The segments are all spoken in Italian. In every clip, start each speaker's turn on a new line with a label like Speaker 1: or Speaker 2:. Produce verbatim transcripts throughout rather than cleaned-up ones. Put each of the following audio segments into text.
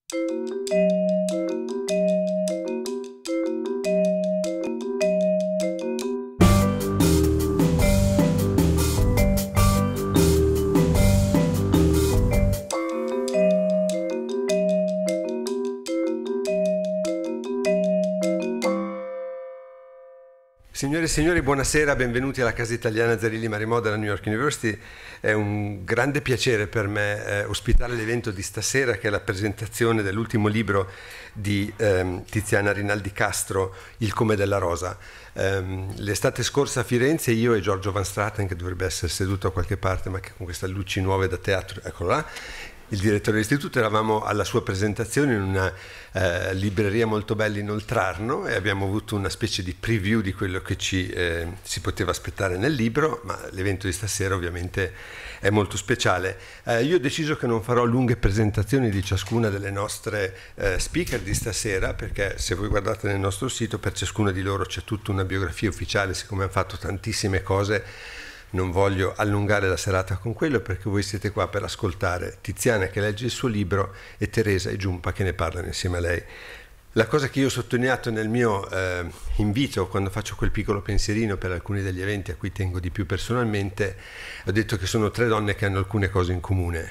Speaker 1: Signore e signori, buonasera, benvenuti alla Casa Italiana Zerilli Marimò della New York University. È un grande piacere per me eh, ospitare l'evento di stasera, che è la presentazione dell'ultimo libro di ehm, Tiziana Rinaldi Castro, Il come della rosa. Um, l'estate scorsa a Firenze io e Giorgio Van Straten, che dovrebbe essere seduto a qualche parte ma che con queste luci nuove da teatro, eccolo là, il direttore dell'istituto, eravamo alla sua presentazione in una eh, libreria molto bella in Oltrarno e abbiamo avuto una specie di preview di quello che ci eh, si poteva aspettare nel libro, ma l'evento di stasera ovviamente è molto speciale. Eh, io ho deciso che non farò lunghe presentazioni di ciascuna delle nostre eh, speaker di stasera, perché se voi guardate nel nostro sito per ciascuna di loro c'è tutta una biografia ufficiale, siccome hanno fatto tantissime cose. Non voglio allungare la serata con quello, perché voi siete qua per ascoltare Tiziana che legge il suo libro e Teresa e Giumpa che ne parlano insieme a lei. La cosa che io ho sottolineato nel mio eh, invito, quando faccio quel piccolo pensierino per alcuni degli eventi a cui tengo di più personalmente, ho detto che sono tre donne che hanno alcune cose in comune.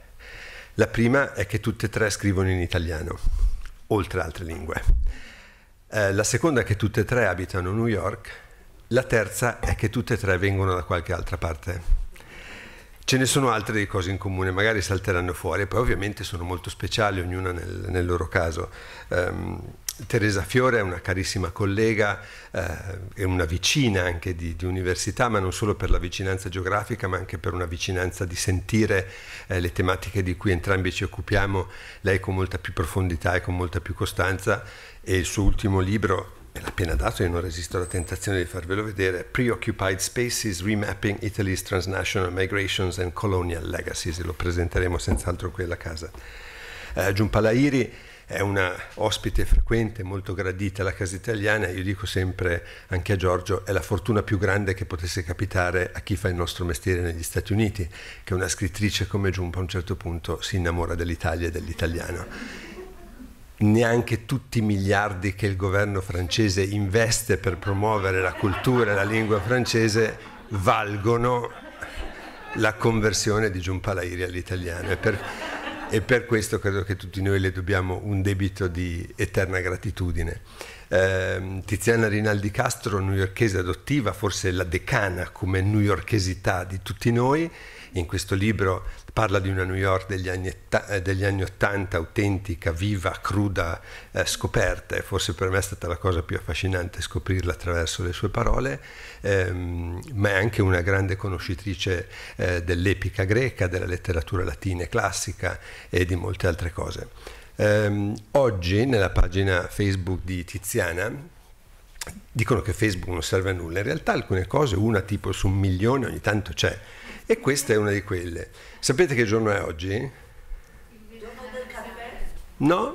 Speaker 1: La prima è che tutte e tre scrivono in italiano, oltre altre lingue. Eh, la seconda è che tutte e tre abitano a New York. La terza è che tutte e tre vengono da qualche altra parte. Ce ne sono altre di cose in comune, magari salteranno fuori, e poi ovviamente sono molto speciali, ognuna nel, nel loro caso. Um, Teresa Fiore è una carissima collega, eh, è una vicina anche di, di università, ma non solo per la vicinanza geografica, ma anche per una vicinanza di sentire eh, le tematiche di cui entrambi ci occupiamo, lei con molta più profondità e con molta più costanza, e il suo ultimo libro, me l'ha appena dato e non resisto alla tentazione di farvelo vedere, Preoccupied Spaces, Remapping Italy's Transnational Migrations and Colonial Legacies, e lo presenteremo senz'altro qui alla casa. Eh, Giumpa Lahiri è una ospite frequente, molto gradita alla Casa Italiana. Io dico sempre, anche a Giorgio, è la fortuna più grande che potesse capitare a chi fa il nostro mestiere negli Stati Uniti, che una scrittrice come Giumpa a un certo punto si innamora dell'Italia e dell'italiano. Neanche tutti i miliardi che il governo francese investe per promuovere la cultura e la lingua francese valgono la conversione di Giumpa Lahiri all'italiano, e per, e per questo credo che tutti noi le dobbiamo un debito di eterna gratitudine. Eh, Tiziana Rinaldi Castro, newyorkese adottiva, forse la decana come newyorkesità di tutti noi. In questo libro parla di una New York degli anni, degli anni ottanta, autentica, viva, cruda, eh, scoperta, e forse per me è stata la cosa più affascinante scoprirla attraverso le sue parole, ehm, ma è anche una grande conoscitrice eh, dell'epica greca, della letteratura latina e classica e di molte altre cose. Ehm, oggi nella pagina Facebook di Tiziana dicono che Facebook non serve a nulla, in realtà alcune cose, una tipo su un milione ogni tanto c'è, e questa è una di quelle. Sapete che giorno è oggi? Il giorno del caffè? No?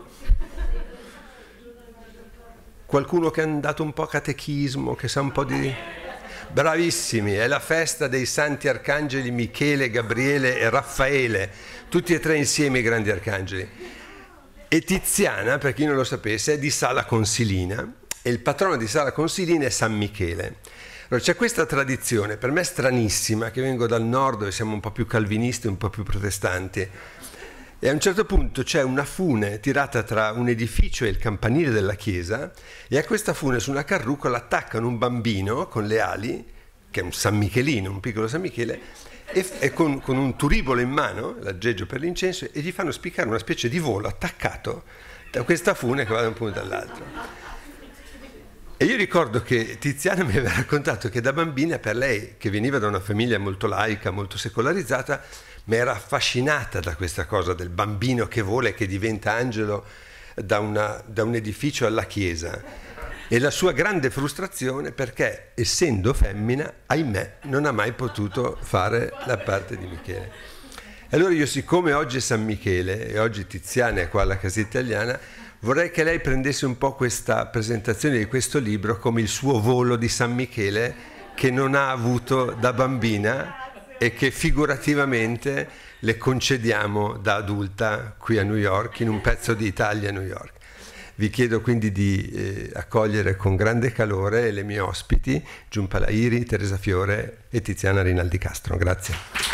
Speaker 1: Qualcuno che ha dato un po' catechismo, che sa un po' di... Bravissimi, è la festa dei santi arcangeli Michele, Gabriele e Raffaele, tutti e tre insieme i grandi arcangeli. E Tiziana, per chi non lo sapesse, è di Sala Consilina, e il patrono di Sala Consilina è San Michele. Allora, c'è questa tradizione, per me stranissima, che vengo dal nord dove siamo un po' più calvinisti, un po' più protestanti, e a un certo punto c'è una fune tirata tra un edificio e il campanile della chiesa, e a questa fune su una carrucola attaccano un bambino con le ali, che è un San Michelino, un piccolo San Michele, e, e con, con un turibolo in mano, l'aggeggio per l'incenso, e gli fanno spiccare una specie di volo attaccato da questa fune che va da un punto all'altro. E io ricordo che Tiziana mi aveva raccontato che da bambina, per lei, che veniva da una famiglia molto laica, molto secolarizzata, mi era affascinata da questa cosa del bambino che vola e che diventa angelo da, una, da un edificio alla chiesa. E la sua grande frustrazione perché, essendo femmina, ahimè, non ha mai potuto fare la parte di Michele. E allora io, siccome oggi è San Michele e oggi Tiziana è qua alla Casa Italiana, vorrei che lei prendesse un po' questa presentazione di questo libro come il suo volo di San Michele, che non ha avuto da bambina e che figurativamente le concediamo da adulta qui a New York, in un pezzo di Italia a New York. Vi chiedo quindi di eh, accogliere con grande calore le mie ospiti, Giunpa Lahiri, Teresa Fiore e Tiziana Rinaldi Castro. Grazie.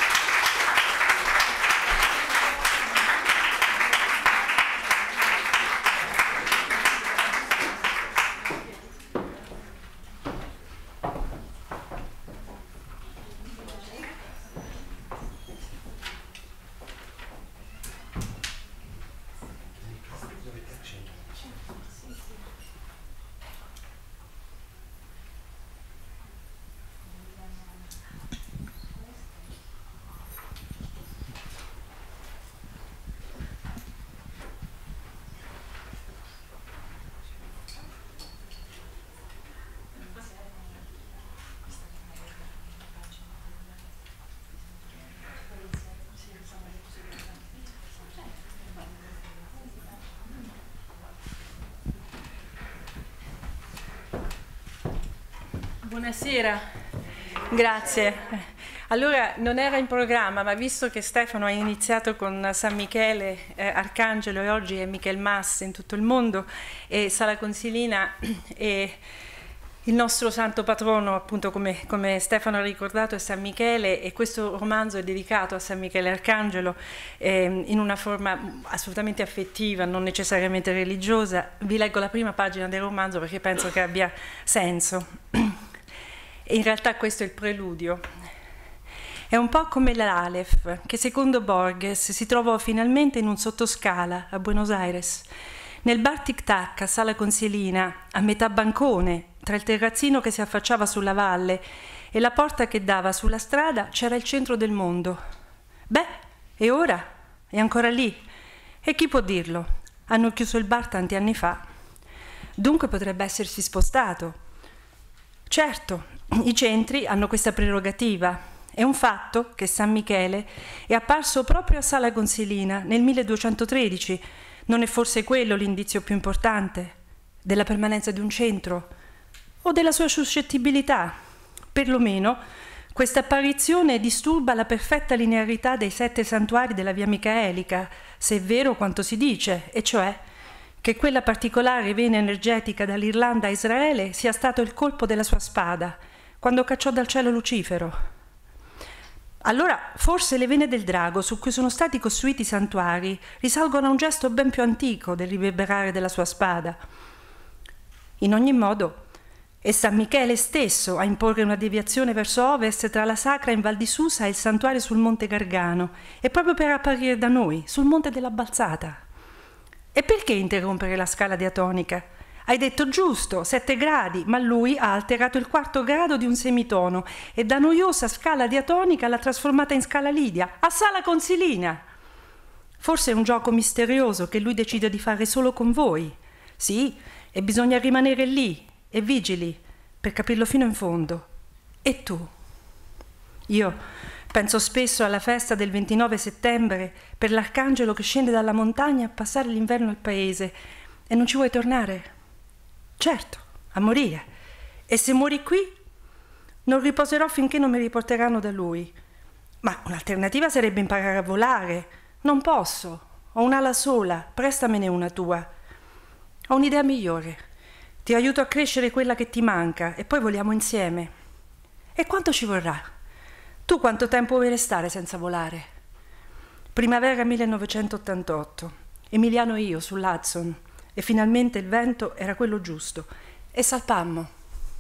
Speaker 2: Buonasera, grazie. Allora, non era in programma, ma visto che Stefano ha iniziato con San Michele, eh, Arcangelo, e oggi è Michaelmas in tutto il mondo, e Sala Consilina è il nostro santo patrono, appunto come, come Stefano ha ricordato, è San Michele, e questo romanzo è dedicato a San Michele Arcangelo eh, in una forma assolutamente affettiva, non necessariamente religiosa. Vi leggo la prima pagina del romanzo perché penso che abbia senso. E in realtà questo è il preludio. È un po' come l'Aleph, che secondo Borges si trovò finalmente in un sottoscala a Buenos Aires. Nel bar Tic Tac a Sala Consilina, a metà bancone, tra il terrazzino che si affacciava sulla valle e la porta che dava sulla strada, c'era il centro del mondo. Beh, e ora? È ancora lì? E chi può dirlo? Hanno chiuso il bar tanti anni fa. Dunque potrebbe essersi spostato. Certo, i centri hanno questa prerogativa. È un fatto che San Michele è apparso proprio a Sala Consilina nel milleduecentotredici. Non è forse quello l'indizio più importante della permanenza di un centro o della sua suscettibilità? Perlomeno questa apparizione disturba la perfetta linearità dei sette santuari della via micaelica, se è vero quanto si dice, e cioè che quella particolare vena energetica dall'Irlanda a Israele sia stato il colpo della sua spada quando cacciò dal cielo Lucifero. Allora forse le vene del drago su cui sono stati costruiti i santuari risalgono a un gesto ben più antico del riverberare della sua spada. In ogni modo è San Michele stesso a imporre una deviazione verso ovest tra la sacra in Val di Susa e il santuario sul Monte Gargano, e proprio per apparire da noi, sul Monte della Balzata. E perché interrompere la scala diatonica? Hai detto giusto, sette gradi, ma lui ha alterato il quarto grado di un semitono e da noiosa scala diatonica l'ha trasformata in scala lidia, a Sala Consilina. Forse è un gioco misterioso che lui decide di fare solo con voi. Sì, e bisogna rimanere lì e vigili per capirlo fino in fondo. E tu? Io penso spesso alla festa del ventinove settembre per l'arcangelo che scende dalla montagna a passare l'inverno al paese. E non ci vuoi tornare? Certo, a morire. E se muori qui, non riposerò finché non mi riporteranno da lui. Ma un'alternativa sarebbe imparare a volare. Non posso. Ho un'ala sola, prestamene una tua. Ho un'idea migliore. Ti aiuto a crescere quella che ti manca e poi voliamo insieme. E quanto ci vorrà? Tu quanto tempo vuoi restare senza volare? Primavera millenovecentottantotto. Emiliano e io sull'Hudson. E finalmente il vento era quello giusto. E salpammo.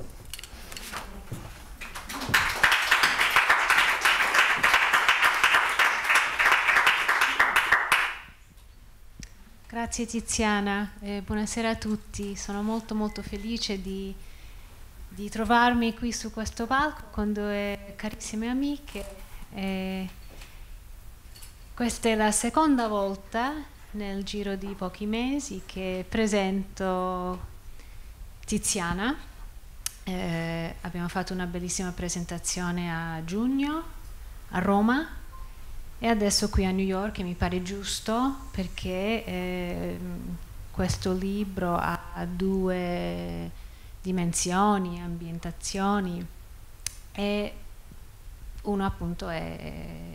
Speaker 3: Grazie Tiziana, eh, buonasera a tutti. Sono molto molto felice di, di trovarmi qui su questo palco con due carissime amiche. Eh, questa è la seconda volta nel giro di pochi mesi che presento Tiziana. Eh, abbiamo fatto una bellissima presentazione a giugno a Roma e adesso qui a New York, e mi pare giusto perché eh, questo libro ha due dimensioni, ambientazioni, e uno appunto è, è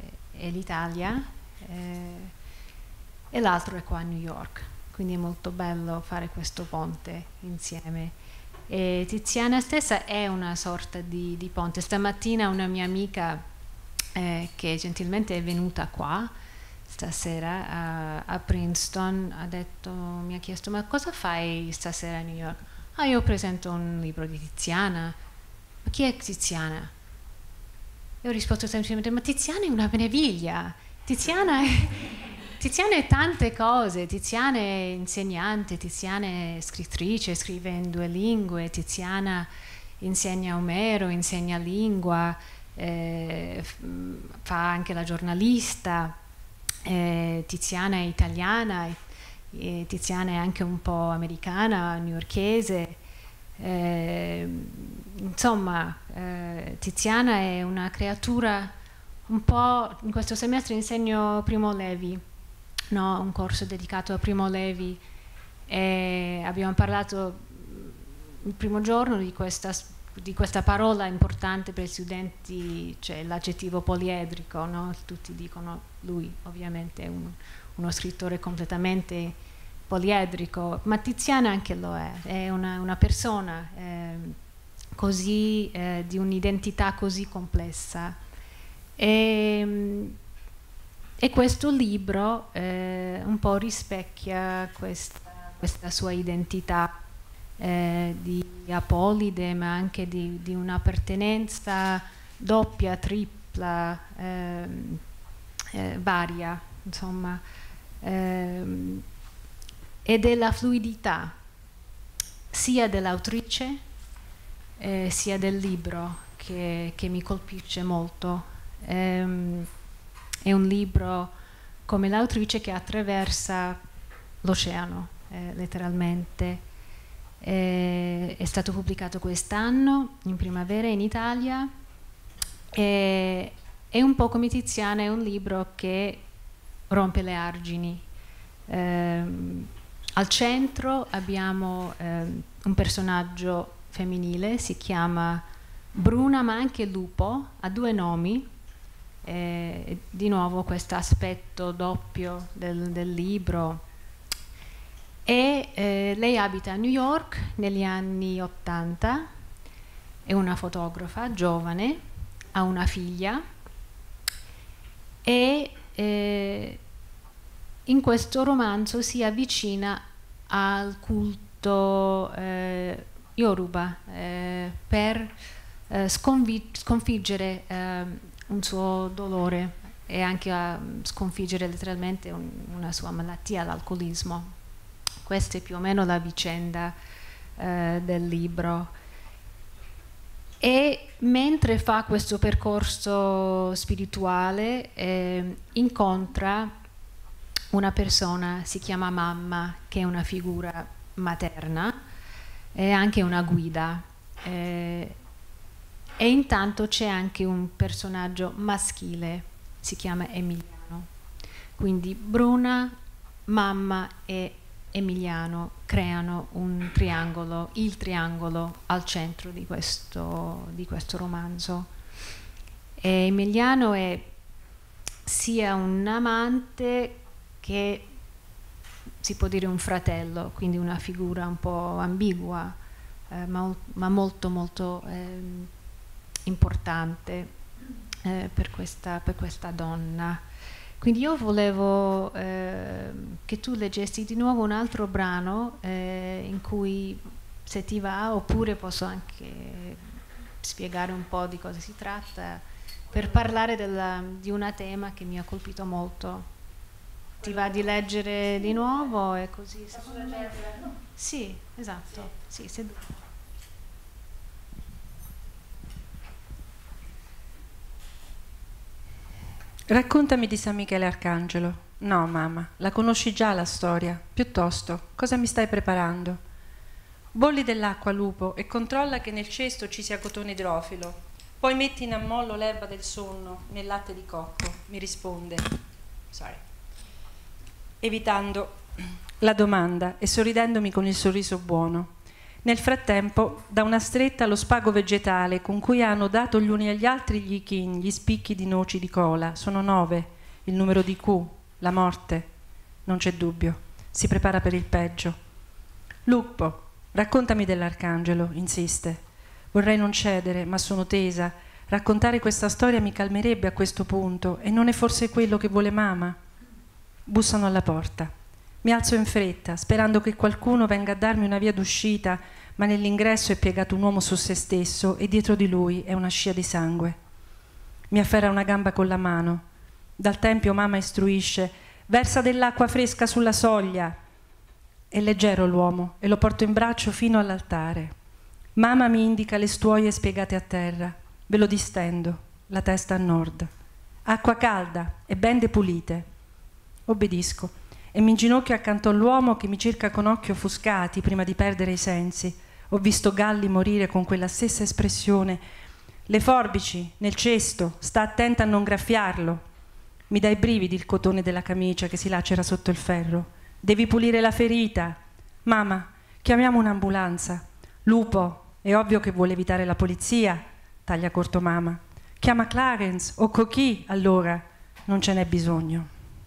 Speaker 3: è l'Italia, eh, e l'altro è qua a New York, quindi è molto bello fare questo ponte insieme. E Tiziana stessa è una sorta di, di ponte. Stamattina una mia amica eh, che gentilmente è venuta qua stasera a, a Princeton ha detto, mi ha chiesto: ma cosa fai stasera a New York? Ah, io presento un libro di Tiziana. Ma chi è Tiziana? E ho risposto semplicemente: ma Tiziana è una meraviglia, Tiziana è, Tiziana è tante cose, Tiziana è insegnante, Tiziana è scrittrice, scrive in due lingue, Tiziana insegna Omero, insegna lingua, eh, fa anche la giornalista, eh, Tiziana è italiana, eh, Tiziana è anche un po' americana, newyorkese, eh, insomma eh, Tiziana è una creatura un po'. In questo semestre insegno Primo Levi, no? Un corso dedicato a Primo Levi, e abbiamo parlato il primo giorno di questa, di questa parola importante per gli studenti, cioè l'aggettivo poliedrico, no? Tutti dicono, lui ovviamente è un, uno scrittore completamente poliedrico, ma Tiziana anche lo è, è una, una persona eh, così, eh, di un'identità così complessa. E, e questo libro eh, un po' rispecchia questa, questa sua identità eh, di apolide, ma anche di, di un'appartenenza doppia, tripla, eh, eh, varia, insomma, eh, e della fluidità sia dell'autrice eh, sia del libro che, che mi colpisce molto. Um, è un libro come l'autrice che attraversa l'oceano, eh, letteralmente. Eh, è stato pubblicato quest'anno in primavera in Italia e è un po' come Tiziana, è un libro che rompe le argini. Eh, al centro abbiamo eh, un personaggio femminile, si chiama Bruna, ma anche Lupo, ha due nomi. Eh, di nuovo questo aspetto doppio del, del libro, e eh, lei abita a New York negli anni ottanta, è una fotografa giovane, ha una figlia e eh, in questo romanzo si avvicina al culto eh, Yoruba eh, per eh, sconfiggere eh, un suo dolore e anche a sconfiggere letteralmente un, una sua malattia, l'alcolismo. Questa è più o meno la vicenda eh, del libro. E mentre fa questo percorso spirituale eh, incontra una persona, si chiama Mamma, che è una figura materna e anche una guida. Eh, E intanto c'è anche un personaggio maschile, si chiama Emiliano. Quindi Bruna, Mamma e Emiliano creano un triangolo, il triangolo al centro di questo, di questo romanzo. E Emiliano è sia un amante che si può dire un fratello, quindi una figura un po' ambigua, eh, ma, ma molto molto eh, importante eh, per, questa, per questa donna. Quindi io volevo eh, che tu leggessi di nuovo un altro brano eh, in cui, se ti va, oppure posso anche spiegare un po' di cosa si tratta, per parlare della, di una tema che mi ha colpito molto. Ti va di leggere di nuovo? E così, secondo me. Sì, esatto. Sì, se...
Speaker 2: Raccontami di San Michele Arcangelo. No, mamma, la conosci già la storia. Piuttosto, cosa mi stai preparando? Bolli dell'acqua, Lupo, e controlla che nel cesto ci sia cotone idrofilo. Poi metti in ammollo l'erba del sonno nel latte di cocco. Mi risponde. Sorry. Evitando la domanda e sorridendomi con il sorriso buono. Nel frattempo, da una stretta lo spago vegetale con cui hanno dato gli uni agli altri gli ichin, gli spicchi di noci di cola. Sono nove, il numero di Q, la morte. Non c'è dubbio, si prepara per il peggio. Lupo, raccontami dell'arcangelo, insiste. Vorrei non cedere, ma sono tesa. Raccontare questa storia mi calmerebbe a questo punto, e non è forse quello che vuole mamma? Bussano alla porta. Mi alzo in fretta, sperando che qualcuno venga a darmi una via d'uscita, ma nell'ingresso è piegato un uomo su se stesso e dietro di lui è una scia di sangue. Mi afferra una gamba con la mano. Dal tempio mamma istruisce: versa dell'acqua fresca sulla soglia. È leggero l'uomo e lo porto in braccio fino all'altare. Mamma mi indica le stuoie spiegate a terra. Ve lo distendo, la testa a nord. Acqua calda e ben depulite. Obbedisco e mi inginocchio accanto all'uomo che mi cerca con occhi offuscati prima di perdere i sensi. Ho visto Galli morire con quella stessa espressione. Le forbici, nel cesto, sta attenta a non graffiarlo. Mi dà i brividi il cotone della camicia che si lacera sotto il ferro. Devi pulire la ferita. Mamma, chiamiamo un'ambulanza. Lupo, è ovvio che vuole evitare la polizia, taglia corto mamma. Chiama Clarence o Coquille, allora. Non ce n'è bisogno.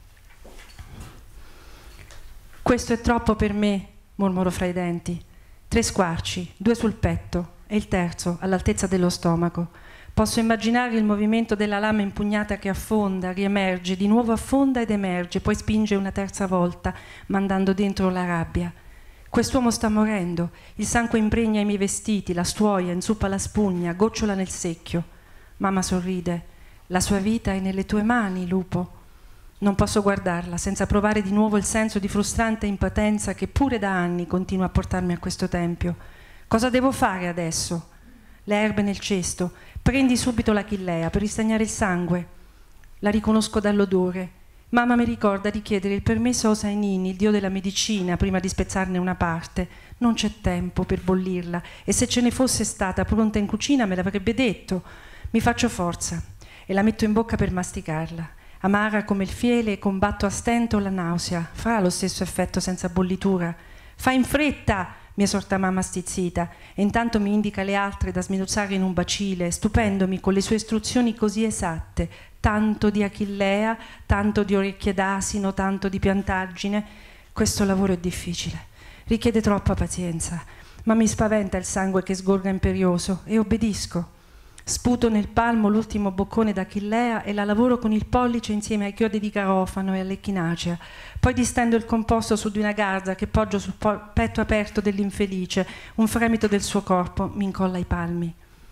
Speaker 2: Questo è troppo per me, mormoro fra i denti. Tre squarci, due sul petto e il terzo all'altezza dello stomaco. Posso immaginare il movimento della lama impugnata che affonda, riemerge, di nuovo affonda ed emerge, poi spinge una terza volta, mandando dentro la rabbia. Quest'uomo sta morendo, il sangue impregna i miei vestiti, la stuoia, inzuppa la spugna, gocciola nel secchio. Mamma sorride. La sua vita è nelle tue mani, lupo. Non posso guardarla senza provare di nuovo il senso di frustrante impotenza che pure da anni continua a portarmi a questo tempio. Cosa devo fare adesso? Le erbe nel cesto. Prendi subito l'achillea per ristagnare il sangue. La riconosco dall'odore. Mamma mi ricorda di chiedere il permesso a Osainini, il dio della medicina, prima di spezzarne una parte. Non c'è tempo per bollirla, e se ce ne fosse stata pronta in cucina me l'avrebbe detto. Mi faccio forza e la metto in bocca per masticarla. Amara come il fiele e combatto a stento la nausea. Farà lo stesso effetto senza bollitura. Fai in fretta, mi esorta mamma stizzita, e intanto mi indica le altre da sminuzzare in un bacile, stupendomi con le sue istruzioni così esatte. Tanto di achillea, tanto di orecchie d'asino, tanto di piantaggine. Questo lavoro è difficile, richiede troppa pazienza, ma mi spaventa il sangue che sgorga imperioso e obbedisco. Sputo nel palmo l'ultimo boccone d'achillea e la lavoro con il pollice insieme ai chiodi di garofano e all'echinacea. Poi distendo il composto su di una garza che poggio sul petto aperto dell'infelice. Un fremito del suo corpo mi incolla i palmi.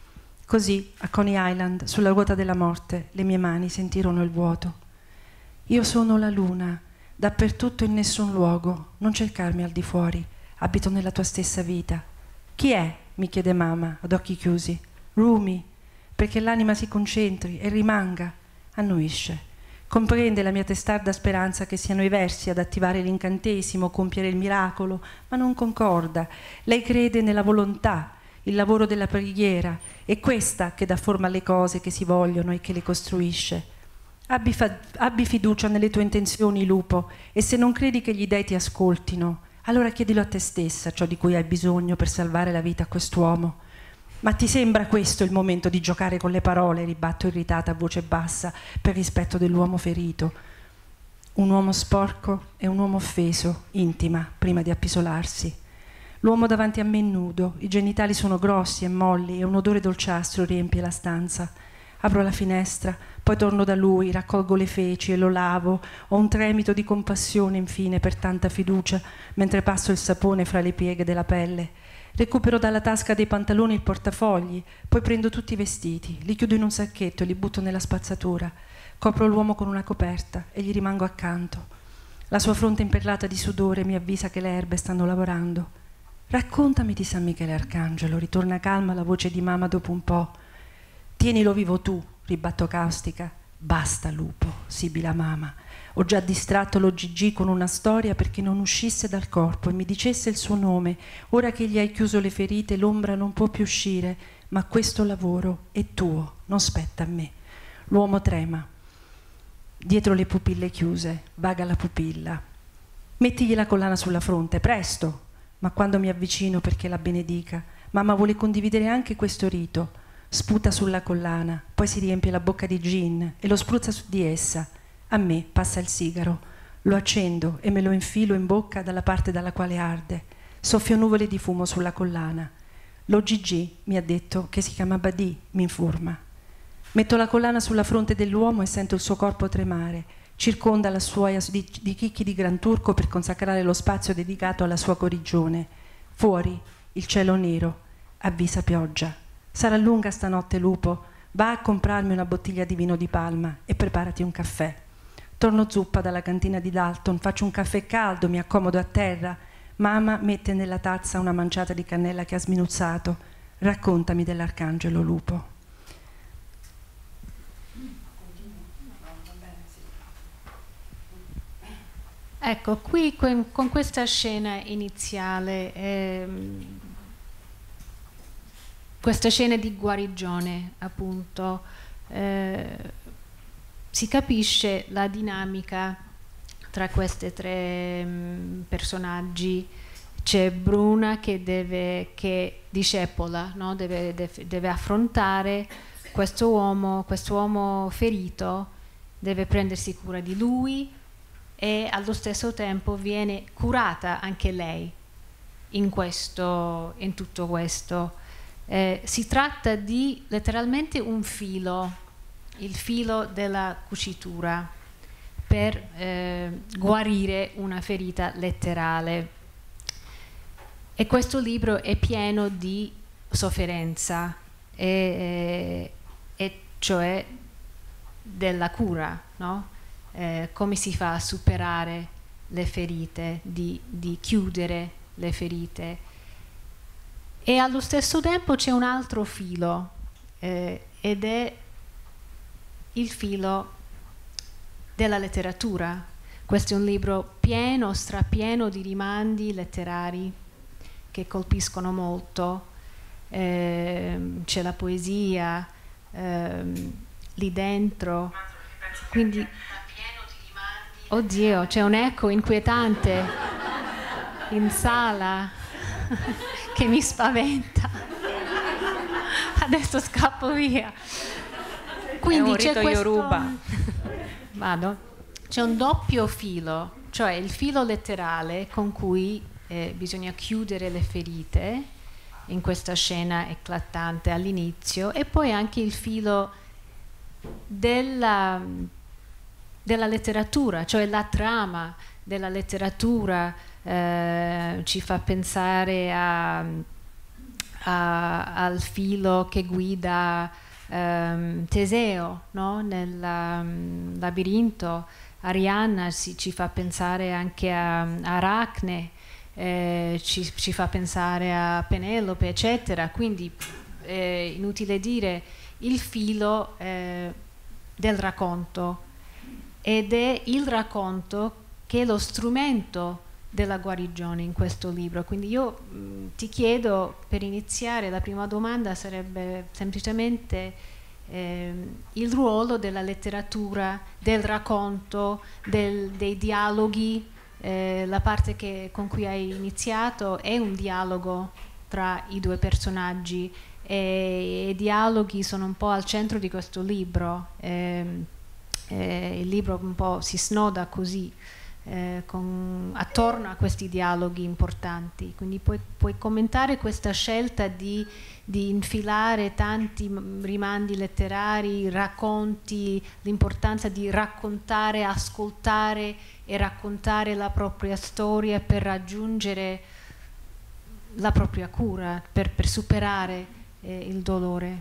Speaker 2: Così, a Coney Island, sulla ruota della morte, le mie mani sentirono il vuoto. Io sono la luna, dappertutto in nessun luogo. Non cercarmi al di fuori, abito nella tua stessa vita. Chi è? Mi chiede mamma, ad occhi chiusi. Rumi. Perché l'anima si concentri e rimanga, annuisce. Comprende la mia testarda speranza che siano i versi ad attivare l'incantesimo, compiere il miracolo, ma non concorda. Lei crede nella volontà, il lavoro della preghiera, è questa che dà forma alle cose che si vogliono e che le costruisce. Abbi, fa- abbi fiducia nelle tue intenzioni, lupo, e se non credi che gli dei ti ascoltino, allora chiedilo a te stessa ciò di cui hai bisogno per salvare la vita a quest'uomo. Ma ti sembra questo il momento di giocare con le parole? Ribatto irritata a voce bassa per rispetto dell'uomo ferito. Un uomo sporco e un uomo offeso, intima, prima di appisolarsi. L'uomo davanti a me è nudo, i genitali sono grossi e molli e un odore dolciastro riempie la stanza. Apro la finestra, poi torno da lui, raccolgo le feci e lo lavo. Ho un tremito di compassione infine per tanta fiducia, mentre passo il sapone fra le pieghe della pelle. Recupero dalla tasca dei pantaloni il portafogli, poi prendo tutti i vestiti, li chiudo in un sacchetto e li butto nella spazzatura. Copro l'uomo con una coperta e gli rimango accanto. La sua fronte imperlata di sudore mi avvisa che le erbe stanno lavorando. Raccontami di San Michele Arcangelo, ritorna calma la voce di mamma dopo un po'. Tienilo vivo tu, ribatto caustica. Basta, lupo, sibila mamma. Ho già distratto lo Gigi con una storia perché non uscisse dal corpo e mi dicesse il suo nome. Ora che gli hai chiuso le ferite, l'ombra non può più uscire, ma questo lavoro è tuo, non spetta a me. L'uomo trema. Dietro le pupille chiuse, vaga la pupilla. Mettigli la collana sulla fronte, presto! ma quando mi avvicino perché la benedica, mamma vuole condividere anche questo rito. Sputa sulla collana, poi si riempie la bocca di gin e lo spruzza su di essa. A me passa il sigaro, lo accendo e me lo infilo in bocca dalla parte dalla quale arde. Soffio nuvole di fumo sulla collana. L'O G G mi ha detto che si chiama Badì, mi informa. Metto la collana sulla fronte dell'uomo e sento il suo corpo tremare. Circonda la suoia di, di chicchi di Gran Turco per consacrare lo spazio dedicato alla sua guarigione. Fuori, il cielo nero, avvisa pioggia. Sarà lunga stanotte, lupo. Va a comprarmi una bottiglia di vino di Palma e preparati un caffè. Torno zuppa dalla cantina di Dalton, faccio un caffè caldo, mi accomodo a terra. Mamma mette nella tazza una manciata di cannella che ha sminuzzato. Raccontami dell'arcangelo lupo.
Speaker 3: Ecco, qui con, con questa scena iniziale, ehm, questa scena di guarigione, appunto, eh, si capisce la dinamica tra questi tre mh, personaggi. C'è Bruna che deve, che discepola, no? deve, deve, deve affrontare questo uomo, questo uomo ferito, deve prendersi cura di lui e allo stesso tempo viene curata anche lei in, questo, in tutto questo. Eh, si tratta di letteralmente un filo, il filo della cucitura per eh, guarire una ferita letterale. E questo libro è pieno di sofferenza, e, e cioè della cura, no? Eh, come si fa a superare le ferite, di, di chiudere le ferite. E allo stesso tempo c'è un altro filo, eh, ed è il filo della letteratura. Questo è un libro pieno, strapieno di rimandi letterari che colpiscono molto. Eh, c'è la poesia eh, lì dentro, quindi oddio, c'è un eco inquietante in sala che mi spaventa. Adesso scappo via. Quindi c'è questo Yoruba. Vado. C'è un doppio filo, cioè il filo letterale con cui eh, bisogna chiudere le ferite in questa scena eclatante all'inizio, e poi anche il filo della, della letteratura, cioè la trama della letteratura eh, ci fa pensare a, a, al filo che guida um, Teseo, no? Nel um, labirinto. Arianna si, ci fa pensare anche a, a Aracne, eh, ci, ci fa pensare a Penelope, eccetera. Quindi è inutile dire il filo eh, del racconto, ed è il racconto che è lo strumento della guarigione in questo libro. Quindi io mh, ti chiedo, per iniziare, la prima domanda sarebbe semplicemente eh, il ruolo della letteratura, del racconto, del, dei dialoghi. Eh, la parte che, con cui hai iniziato è un dialogo tra i due personaggi, e i dialoghi sono un po' al centro di questo libro. Eh, eh, il libro un po' si snoda così, eh, con, attorno a questi dialoghi importanti. Quindi puoi, puoi commentare questa scelta di, di infilare tanti rimandi letterari, racconti, l'importanza di raccontare, ascoltare e raccontare la propria storia per raggiungere la propria cura, per, per superare eh, il dolore.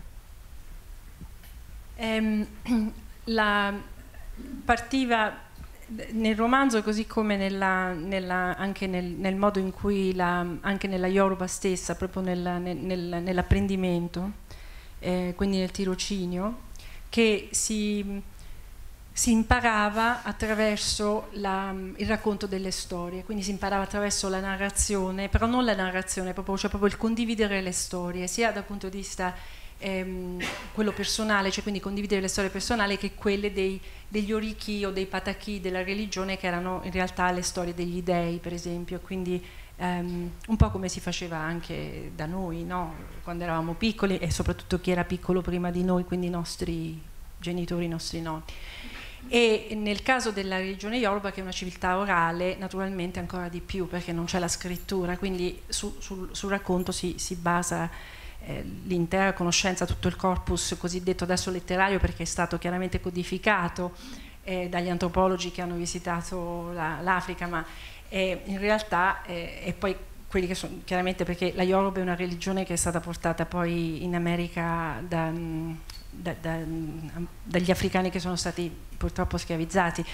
Speaker 2: Ehm, la partiva nel romanzo, così come nella, nella, anche nel, nel modo in cui la, anche nella Yoruba stessa, proprio nel, nel, nell'apprendimento, eh, quindi nel tirocinio, che si, si imparava attraverso la, il racconto delle storie, quindi si imparava attraverso la narrazione, però non la narrazione, proprio, cioè proprio il condividere le storie, sia dal punto di vista ehm, quello personale, cioè quindi condividere le storie personali, che quelle dei, degli orichi o dei pataki della religione, che erano in realtà le storie degli dei, per esempio. Quindi ehm, un po' come si faceva anche da noi, no? Quando eravamo piccoli, e soprattutto chi era piccolo prima di noi, quindi i nostri genitori, i nostri nonni. E nel caso della religione Yoruba, che è una civiltà orale, naturalmente ancora di più, perché non c'è la scrittura, quindi su, sul, sul racconto si, si basa eh, l'intera conoscenza, tutto il corpus cosiddetto adesso letterario, perché è stato chiaramente codificato eh, dagli antropologi che hanno visitato la, l'Africa, ma eh, in realtà eh, e poi quelli che sono, chiaramente perché la Yoruba è una religione che è stata portata poi in America da, da, da, dagli africani che sono stati purtroppo schiavizzati.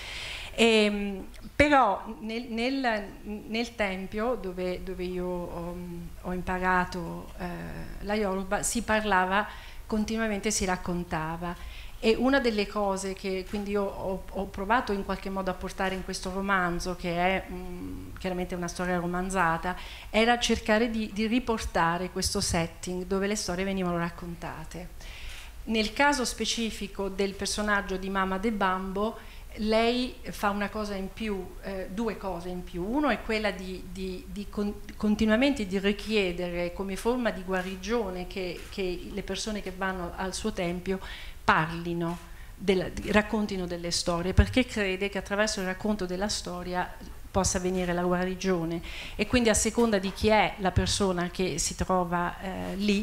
Speaker 2: E, però nel, nel, nel tempio dove, dove io ho, ho imparato eh, la Yoruba si parlava continuamente, si raccontava. E una delle cose che quindi io ho, ho provato in qualche modo a portare in questo romanzo, che è mh, chiaramente una storia romanzata, era cercare di, di riportare questo setting dove le storie venivano raccontate. Nel caso specifico del personaggio di Mama De Bambo, lei fa una cosa in più, eh, due cose in più. Uno è quella di, di, di con, continuamente di richiedere come forma di guarigione che, che le persone che vanno al suo tempio parlino, della, raccontino delle storie, perché crede che attraverso il racconto della storia possa venire la guarigione. E quindi a seconda di chi è la persona che si trova eh, lì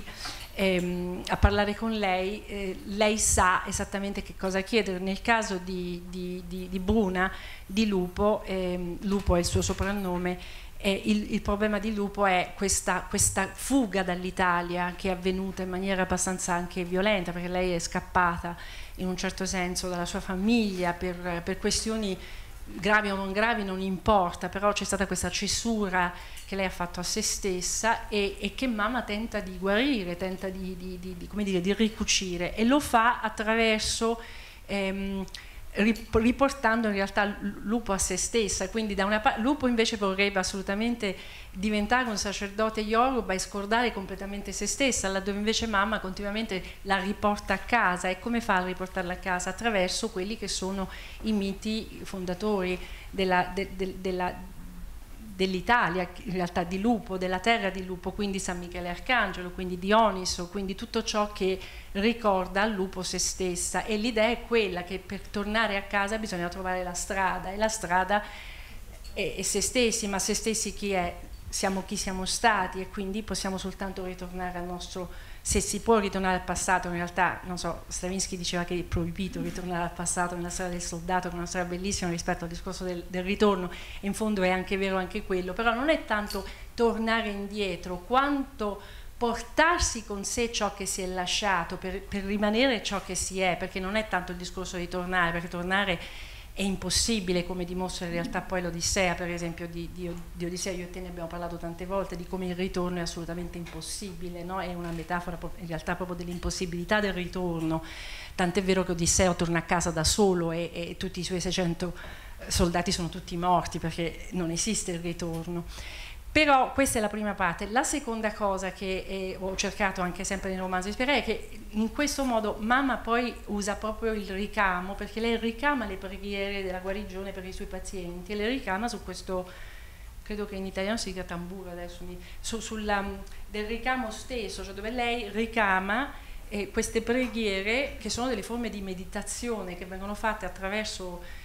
Speaker 2: ehm, a parlare con lei, eh, lei sa esattamente che cosa chiedere. Nel caso di, di, di, di Bruna, di Lupo, ehm, Lupo è il suo soprannome. Eh, il, il problema di Lupo è questa, questa fuga dall'Italia, che è avvenuta in maniera abbastanza anche violenta, perché lei è scappata in un certo senso dalla sua famiglia per, per questioni gravi o non gravi, non importa, però c'è stata questa cesura che lei ha fatto a se stessa e, e che mamma tenta di guarire, tenta di, di, di, di, come dire, di ricucire, e lo fa attraverso ehm, riportando in realtà Lupo a se stessa. Quindi da una parte Lupo invece vorrebbe assolutamente diventare un sacerdote Yoruba e scordare completamente se stessa, laddove invece mamma continuamente la riporta a casa. E come fa a riportarla a casa? Attraverso quelli che sono i miti fondatori della, de, de, della dell'Italia, in realtà di Lupo, della terra di Lupo, quindi San Michele Arcangelo, quindi Dioniso, quindi tutto ciò che ricorda al lupo se stessa. E l'idea è quella che per tornare a casa bisogna trovare la strada, e la strada è, è se stessi, ma se stessi chi è? Siamo chi siamo stati, e quindi possiamo soltanto ritornare al nostro. Se si può ritornare al passato, in realtà, non so, Stravinsky diceva che è proibito ritornare al passato nella storia del soldato, che è una storia bellissima rispetto al discorso del, del ritorno, e in fondo è anche vero anche quello, però non è tanto tornare indietro quanto portarsi con sé ciò che si è lasciato per, per rimanere ciò che si è, perché non è tanto il discorso di tornare, perché tornare è impossibile, come dimostra in realtà poi l'Odissea, per esempio di, di, di Odissea io e te ne abbiamo parlato tante volte, di come il ritorno è assolutamente impossibile, no? È una metafora in realtà proprio dell'impossibilità del ritorno, tant'è vero che Odisseo torna a casa da solo e, e tutti i suoi seicento soldati sono tutti morti, perché non esiste il ritorno. Però questa è la prima parte. La seconda cosa che eh, ho cercato anche sempre nel romanzo di Spirè è che in questo modo mamma poi usa proprio il ricamo, perché lei ricama le preghiere della guarigione per i suoi pazienti, e le ricama su questo, credo che in italiano si dica tamburo adesso, su, sulla, del ricamo stesso, cioè dove lei ricama eh, queste preghiere che sono delle forme di meditazione che vengono fatte attraverso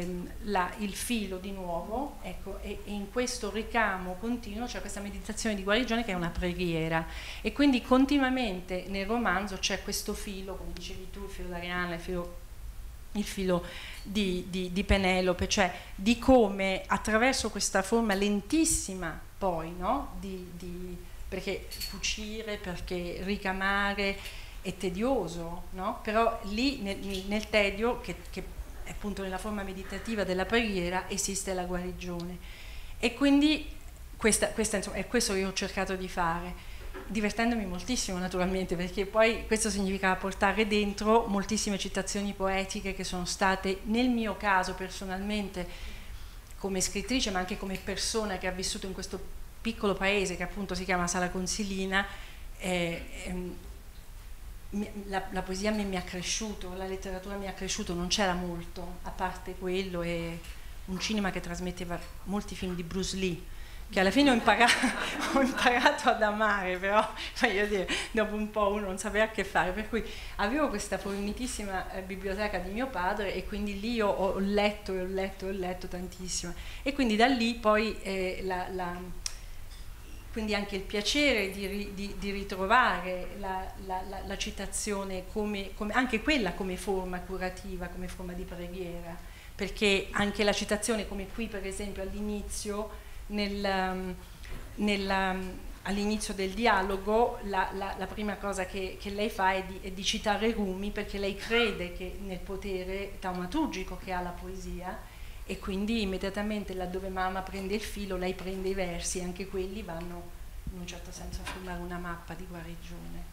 Speaker 2: La, il filo di nuovo, ecco, e, e in questo ricamo continuo c'è questa meditazione di guarigione che è una preghiera, e quindi continuamente nel romanzo c'è questo filo, come dicevi tu, il filo d'Arianna, il filo, il filo di, di, di Penelope, cioè di come attraverso questa forma lentissima poi, no? di, di, perché cucire, perché ricamare è tedioso, no? Però lì nel, nel tedio che, che appunto nella forma meditativa della preghiera esiste la guarigione. E quindi questa, questa, insomma, è questo che io ho cercato di fare, divertendomi moltissimo naturalmente, perché poi questo significava portare dentro moltissime citazioni poetiche che sono state, nel mio caso personalmente come scrittrice, ma anche come persona che ha vissuto in questo piccolo paese che appunto si chiama Sala Consilina, eh, ehm, la, la poesia mi, mi ha cresciuto, la letteratura mi ha cresciuto, non c'era molto, a parte quello e un cinema che trasmetteva molti film di Bruce Lee, che alla fine ho imparato, ho imparato ad amare, però voglio dire, dopo un po' uno non sapeva che fare, per cui avevo questa fornitissima eh, biblioteca di mio padre e quindi lì ho, ho letto e ho letto e ho letto tantissimo, e quindi da lì poi eh, la, la, quindi anche il piacere di, di, di ritrovare la, la, la, la citazione come, come, anche quella come forma curativa, come forma di preghiera, perché anche la citazione come qui per esempio all'inizio Nel, nel, all'inizio del dialogo la, la, la prima cosa che, che lei fa è di, è di citare Rumi, perché lei crede che nel potere taumaturgico che ha la poesia, e quindi immediatamente laddove mamma prende il filo lei prende i versi, e anche quelli vanno in un certo senso a formare una mappa di guarigione.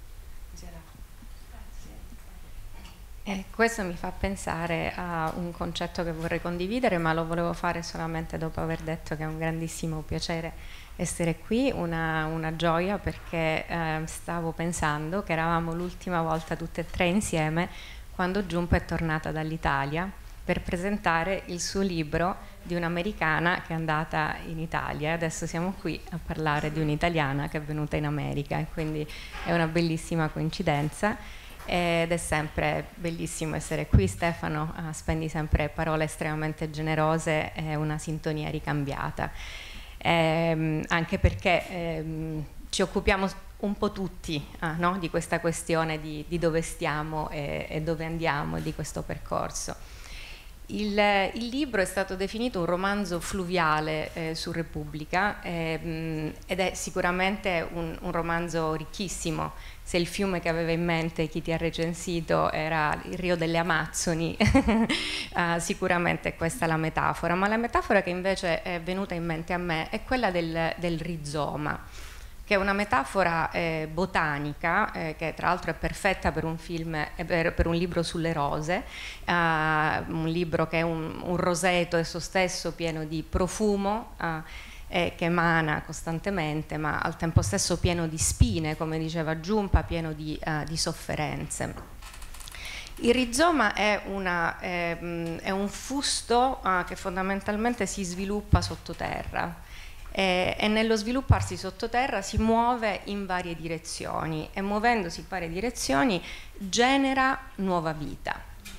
Speaker 4: E questo mi fa pensare a un concetto che vorrei condividere, ma lo volevo fare solamente dopo aver detto che è un grandissimo piacere essere qui, una, una gioia, perché eh, stavo pensando che eravamo l'ultima volta tutte e tre insieme quando Giumpa è tornata dall'Italia per presentare il suo libro di un'americana che è andata in Italia, e adesso siamo qui a parlare di un'italiana che è venuta in America, e quindi è una bellissima coincidenza. Ed è sempre bellissimo essere qui. Stefano, uh, spendi sempre parole estremamente generose e una sintonia ricambiata, ehm, anche perché ehm, ci occupiamo un po' tutti uh, no? di questa questione di, di dove stiamo e, e dove andiamo, di questo percorso. Il, il libro è stato definito un romanzo fluviale eh, su Repubblica eh, mh, ed è sicuramente un, un romanzo ricchissimo. Se il fiume che aveva in mente chi ti ha recensito era il Rio delle Amazzoni, uh, sicuramente è questa la metafora, ma la metafora che invece è venuta in mente a me è quella del, del rizoma, che è una metafora eh, botanica, eh, che tra l'altro è perfetta per un film, eh, per, per un libro sulle rose, uh, un libro che è un, un roseto esso stesso pieno di profumo, uh, eh, che emana costantemente, ma al tempo stesso pieno di spine, come diceva Giumpa, pieno di, uh, di sofferenze. Il rizoma è, una, eh, è un fusto uh, che fondamentalmente si sviluppa sottoterra. E, e nello svilupparsi sottoterra si muove in varie direzioni, e muovendosi in varie direzioni genera nuova vita.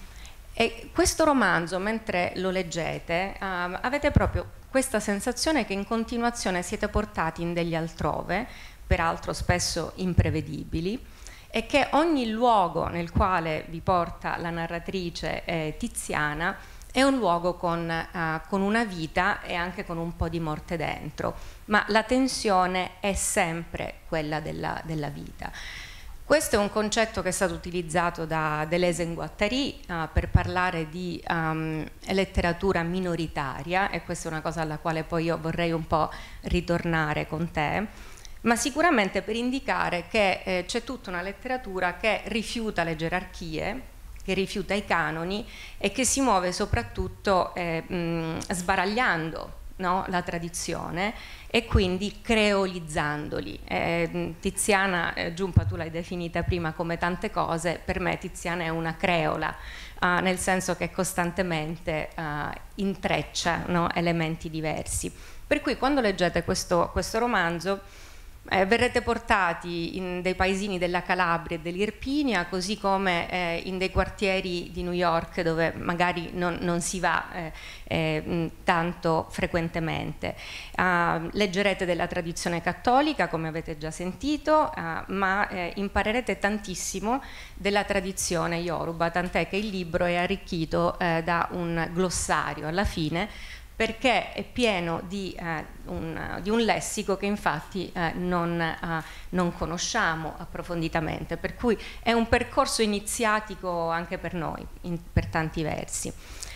Speaker 4: E questo romanzo, mentre lo leggete, uh, avete proprio questa sensazione che in continuazione siete portati in degli altrove, peraltro spesso imprevedibili, e che ogni luogo nel quale vi porta la narratrice eh, Tiziana è un luogo con, uh, con una vita e anche con un po' di morte dentro, ma la tensione è sempre quella della, della vita. Questo è un concetto che è stato utilizzato da Deleuze e Guattari uh, per parlare di um, letteratura minoritaria, e questa è una cosa alla quale poi io vorrei un po' ritornare con te, ma sicuramente per indicare che eh, c'è tutta una letteratura che rifiuta le gerarchie, che rifiuta i canoni e che si muove soprattutto eh, mh, sbaragliando, no, la tradizione, e quindi creolizzandoli. Eh, Tiziana, eh, Giumpa, tu l'hai definita prima come tante cose, per me Tiziana è una creola, uh, nel senso che costantemente uh, intreccia, no, elementi diversi. Per cui quando leggete questo, questo romanzo Eh, verrete portati in dei paesini della Calabria e dell'Irpinia, così come eh, in dei quartieri di New York dove magari non, non si va eh, eh, tanto frequentemente. Uh, leggerete della tradizione cattolica, come avete già sentito, uh, ma eh, imparerete tantissimo della tradizione Yoruba, tant'è che il libro è arricchito eh, da un glossario alla fine, perché è pieno di, eh, un, di un lessico che infatti eh, non, eh, non conosciamo approfonditamente, per cui è un percorso iniziatico anche per noi, in, per tanti versi,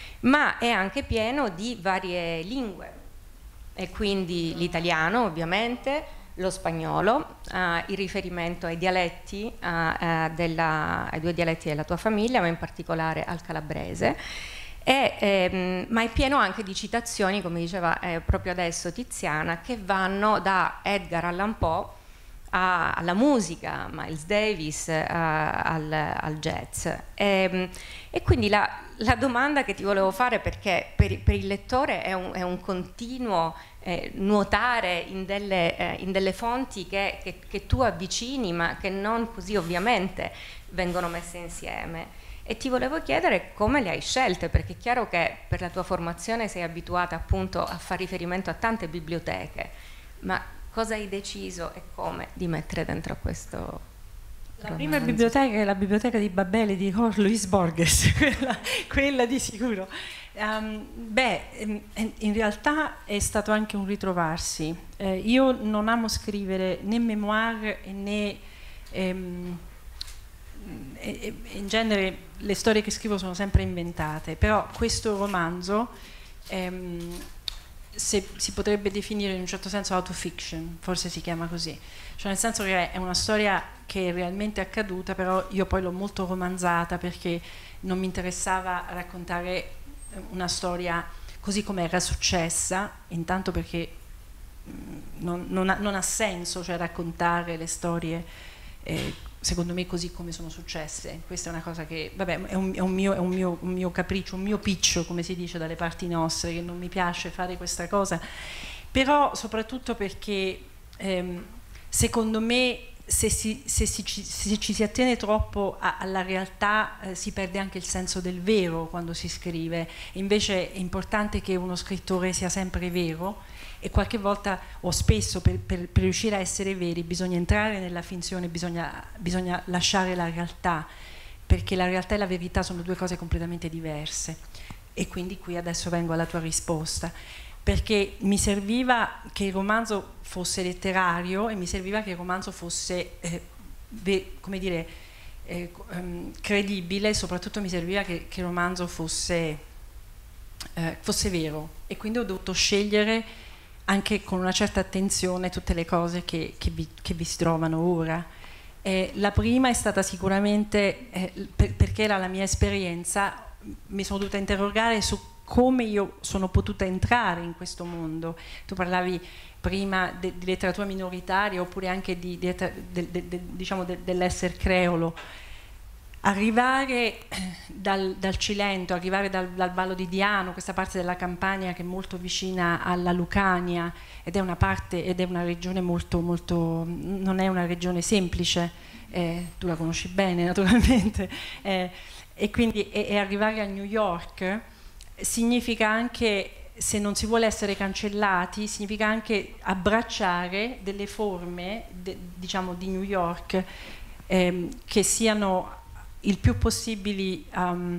Speaker 4: ma è anche pieno di varie lingue, e quindi l'italiano ovviamente, lo spagnolo, eh, il riferimento ai dialetti, eh, della, ai due dialetti della tua famiglia, ma in particolare al calabrese. E, ehm, ma è pieno anche di citazioni, come diceva eh, proprio adesso Tiziana, che vanno da Edgar Allan Poe a, alla musica, Miles Davis, a, al, al jazz. E, e quindi la, la domanda che ti volevo fare, perché per, per il lettore è un, è un continuo eh, nuotare in delle, eh, in delle fonti che, che, che tu avvicini, ma che non così ovviamente vengono messe insieme. E ti volevo chiedere come le hai scelte, perché è chiaro che per la tua formazione sei abituata appunto a fare riferimento a tante biblioteche, ma cosa hai deciso e come di mettere dentro questo
Speaker 2: La
Speaker 4: romanzo?
Speaker 2: prima biblioteca è la biblioteca di Babele di Jorge Luis Borges, quella, quella di sicuro. Um, beh, in realtà è stato anche un ritrovarsi. Eh, io non amo scrivere né memoir né... Ehm, in genere le storie che scrivo sono sempre inventate, però questo romanzo ehm, se, si potrebbe definire in un certo senso autofiction, forse si chiama così, cioè nel senso che è una storia che è realmente accaduta, però io poi l'ho molto romanzata perché non mi interessava raccontare una storia così come era successa, intanto perché non, non, ha, non ha senso, cioè raccontare le storie eh, secondo me così come sono successe. Questa è una cosa che, vabbè, è un, è un, mio, è un, mio, un mio capriccio, un mio piccio, come si dice dalle parti nostre, che non mi piace fare questa cosa, però soprattutto perché ehm, secondo me se, si, se, si, se ci si attiene troppo a, alla realtà eh, si perde anche il senso del vero quando si scrive. Invece è importante che uno scrittore sia sempre vero, e qualche volta o spesso per, per, per riuscire a essere veri bisogna entrare nella finzione, bisogna, bisogna lasciare la realtà, perché la realtà e la verità sono due cose completamente diverse. E quindi qui adesso vengo alla tua risposta, perché mi serviva che il romanzo fosse letterario e mi serviva che il romanzo fosse eh, come dire eh, um, credibile, e soprattutto mi serviva che, che il romanzo fosse, eh, fosse vero, e quindi ho dovuto scegliere anche con una certa attenzione tutte le cose che, che, vi, che vi si trovano ora. Eh, la prima è stata sicuramente, eh, per, perché era la mia esperienza, mi sono dovuta interrogare su come io sono potuta entrare in questo mondo. Tu parlavi prima de, di letteratura minoritaria, oppure anche di, di, de, de, de, diciamo de, dell'essere creolo. Arrivare dal, dal Cilento, arrivare dal, dal Vallo di Diano, questa parte della Campania che è molto vicina alla Lucania, ed è una parte, ed è una regione molto, molto, non è una regione semplice, eh, tu la conosci bene naturalmente, eh, e quindi e, e arrivare a New York significa anche, se non si vuole essere cancellati, significa anche abbracciare delle forme, de, diciamo, di New York eh, che siano il più possibili um,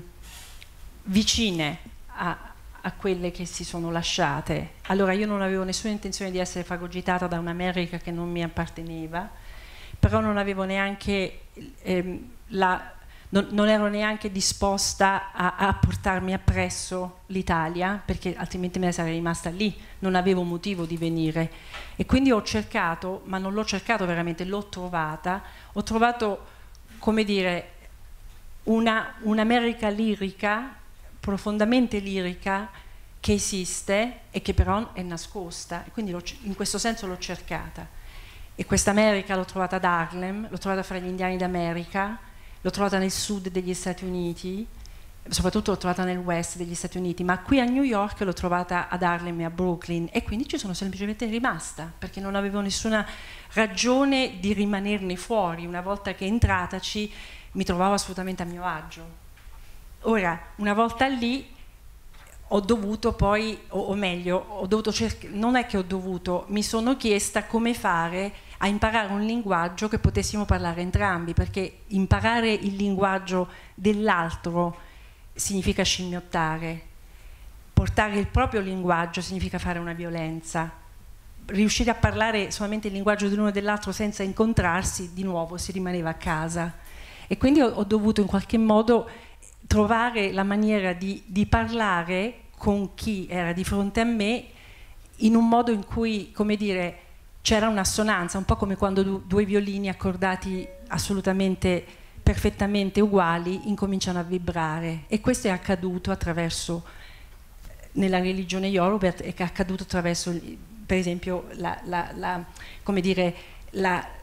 Speaker 2: vicine a, a quelle che si sono lasciate. Allora io non avevo nessuna intenzione di essere fagocitata da un'America che non mi apparteneva, però non avevo neanche ehm, la, non, non ero neanche disposta a, a portarmi appresso l'Italia, perché altrimenti me ne sarei rimasta lì, non avevo motivo di venire. E quindi ho cercato, ma non l'ho cercato veramente, l'ho trovata, ho trovato, come dire, una, un'America lirica, profondamente lirica, che esiste e che però è nascosta, e quindi in questo senso l'ho cercata. E questa America l'ho trovata ad Harlem, l'ho trovata fra gli indiani d'America, l'ho trovata nel sud degli Stati Uniti, soprattutto l'ho trovata nel west degli Stati Uniti, ma qui a New York l'ho trovata ad Harlem e a Brooklyn, e quindi ci sono semplicemente rimasta, perché non avevo nessuna ragione di rimanerne fuori. Una volta che entrataci mi trovavo assolutamente a mio agio. Ora, una volta lì ho dovuto poi, o, o meglio, ho dovuto cercare, non è che ho dovuto, mi sono chiesta come fare a imparare un linguaggio che potessimo parlare entrambi, perché imparare il linguaggio dell'altro significa scimmiottare, portare il proprio linguaggio significa fare una violenza. Riuscire a parlare solamente il linguaggio dell'uno e dell'altro senza incontrarsi, di nuovo si rimaneva a casa. E quindi ho, ho dovuto in qualche modo trovare la maniera di, di parlare con chi era di fronte a me in un modo in cui, come dire, c'era un'assonanza, un po' come quando du, due violini accordati assolutamente, perfettamente uguali, incominciano a vibrare. E questo è accaduto attraverso, nella religione Yoruba, è accaduto attraverso, per esempio, la, la, la, come dire, la,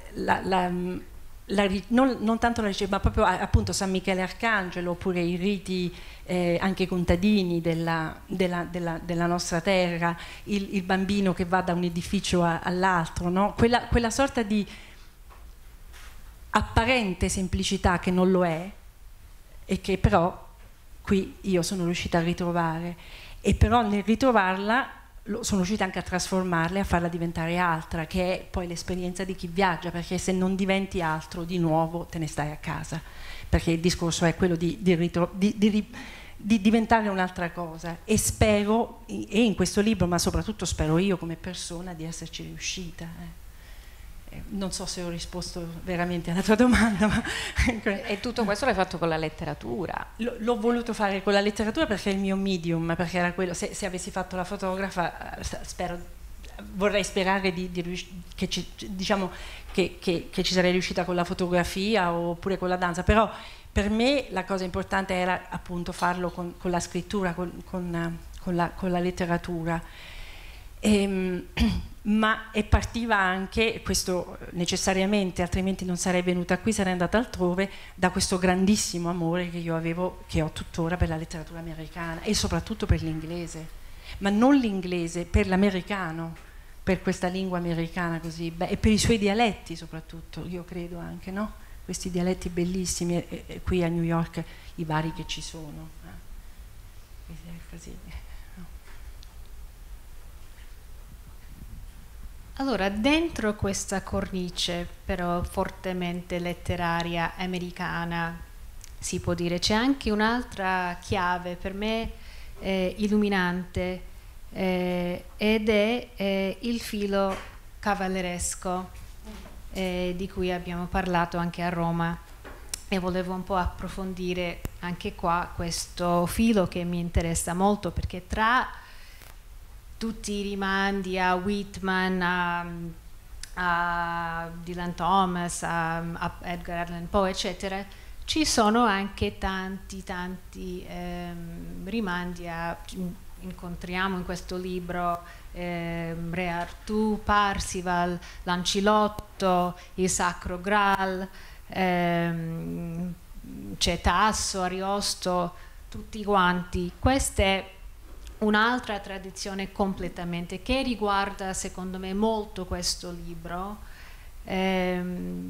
Speaker 2: la, la, la, non, non tanto la ricerca, ma proprio appunto San Michele Arcangelo, oppure i riti eh, anche contadini della, della, della, della nostra terra, il, il bambino che va da un edificio all'altro, no? quella, quella sorta di apparente semplicità che non lo è, e che però qui io sono riuscita a ritrovare, e però nel ritrovarla sono riuscita anche a trasformarla e a farla diventare altra, che è poi l'esperienza di chi viaggia, perché se non diventi altro di nuovo te ne stai a casa, perché il discorso è quello di, di, ritro- di, di, di diventare un'altra cosa, e spero, e in questo libro, ma soprattutto spero io come persona, di esserci riuscita. Eh. Non so se ho risposto veramente alla tua domanda, ma
Speaker 4: e tutto questo l'hai fatto con la letteratura?
Speaker 2: L'ho voluto fare con la letteratura perché è il mio medium, perché era quello. Se, se avessi fatto la fotografa, spero, vorrei sperare di, di, che, ci, diciamo, che, che, che ci sarei riuscita con la fotografia oppure con la danza, però per me la cosa importante era appunto farlo con, con la scrittura, con, con, con, la, con la letteratura. E, ma e partiva anche, questo necessariamente, altrimenti non sarei venuta qui, sarei andata altrove, da questo grandissimo amore che io avevo, che ho tuttora, per la letteratura americana e soprattutto per l'inglese, ma non l'inglese, per l'americano, per questa lingua americana così, beh, e per i suoi dialetti soprattutto, io credo anche, no? Questi dialetti bellissimi, e, e qui a New York i vari che ci sono, eh? Così.
Speaker 3: Allora, dentro questa cornice però fortemente letteraria americana, si può dire, c'è anche un'altra chiave per me eh, illuminante, eh, ed è eh, il filo cavalleresco eh, di cui abbiamo parlato anche a Roma, e volevo un po' approfondire anche qua questo filo che mi interessa molto, perché tra tutti i rimandi a Whitman, a, a Dylan Thomas, a, a Edgar Allan Poe, eccetera, ci sono anche tanti, tanti ehm, rimandi a, incontriamo in questo libro ehm, Re Artù, Parsival, Lancilotto, il Sacro Graal, ehm, c'è Tasso, Ariosto, tutti quanti. Queste un'altra tradizione completamente che riguarda secondo me molto questo libro, ehm,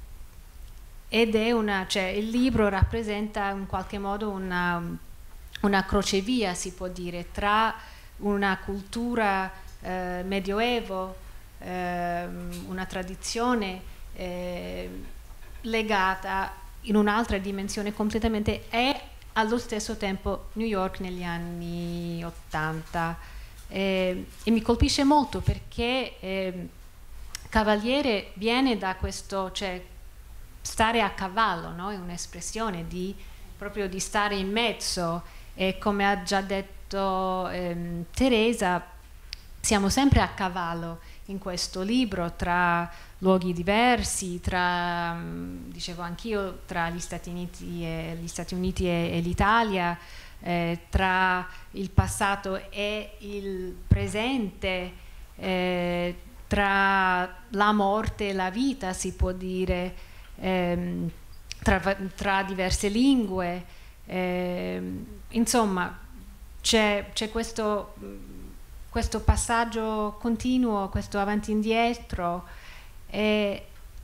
Speaker 3: ed è una, cioè il libro rappresenta in qualche modo una, una crocevia, si può dire, tra una cultura eh, medioevo, eh, una tradizione eh, legata in un'altra dimensione completamente, e allo stesso tempo New York negli anni ottanta, eh, e mi colpisce molto perché eh, Cavaliere viene da questo, cioè stare a cavallo, no? È un'espressione di proprio di stare in mezzo, e come ha già detto ehm, Teresa, siamo sempre a cavallo in questo libro, tra luoghi diversi, tra, dicevo anch'io, tra gli Stati Uniti e, gli Stati Uniti e, e l'Italia, eh, tra il passato e il presente, eh, tra la morte e la vita, si può dire, ehm, tra, tra diverse lingue, ehm, insomma c'è, c'è questo, questo passaggio continuo, questo avanti e indietro. Eh,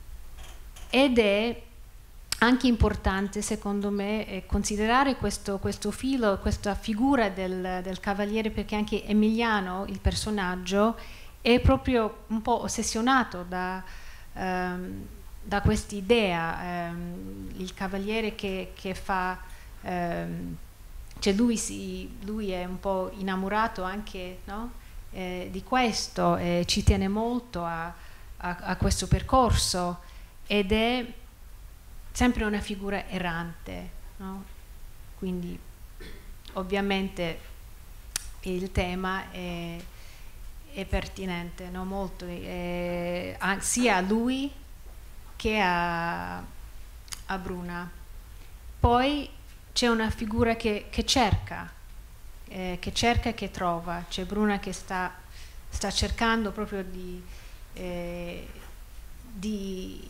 Speaker 3: ed è anche importante secondo me eh, considerare questo, questo filo, questa figura del, del cavaliere, perché anche Emiliano, il personaggio, è proprio un po' ossessionato da, ehm, da quest'idea, ehm, il cavaliere che, che fa, ehm, cioè lui, si, lui è un po' innamorato anche, no? eh, di questo, e ci tiene molto a A, a questo percorso, ed è sempre una figura errante, no? Quindi ovviamente il tema è, è pertinente, no? Molto, è, a, sia a lui che a, a Bruna. Poi c'è una figura che, che cerca, eh, che cerca e che trova. C'è Bruna che sta, sta cercando proprio di Eh, di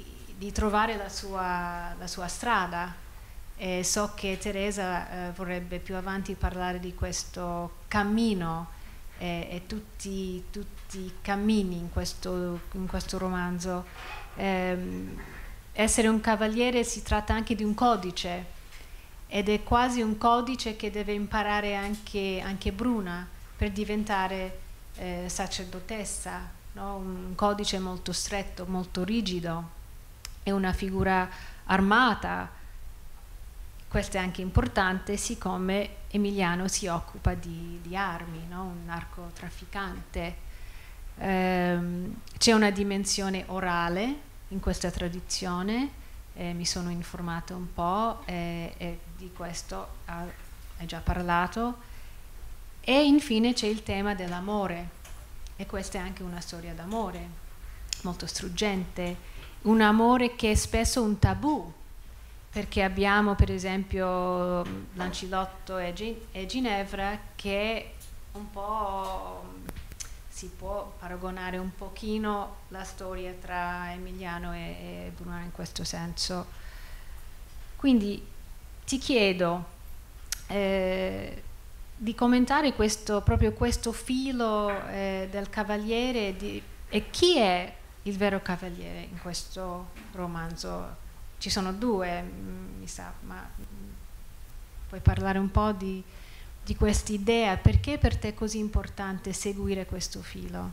Speaker 3: trovare la sua, la sua strada. E so che Teresa eh, vorrebbe più avanti parlare di questo cammino e, e tutti, tutti i cammini in questo, in questo romanzo. Eh, essere un cavaliere si tratta anche di un codice, ed è quasi un codice che deve imparare anche, anche Bruna per diventare eh, sacerdotessa, no? Un codice molto stretto, molto rigido, è una figura armata. Questo è anche importante, siccome Emiliano si occupa di, di armi, no? Un narcotrafficante. Ehm, c'è una dimensione orale in questa tradizione, eh, mi sono informata un po' eh, e di questo ha, hai già parlato. E infine c'è il tema dell'amore, e questa è anche una storia d'amore molto struggente, un amore che è spesso un tabù, perché abbiamo per esempio Lancilotto e, Gin e Ginevra, che un po' si può paragonare un pochino la storia tra Emiliano e, e Bruna in questo senso. Quindi ti chiedo eh, di commentare questo, proprio questo filo eh, del cavaliere di, e chi è il vero cavaliere in questo romanzo. Ci sono due, mi sa, ma puoi parlare un po' di, di quest'idea? Perché per te è così importante seguire questo filo?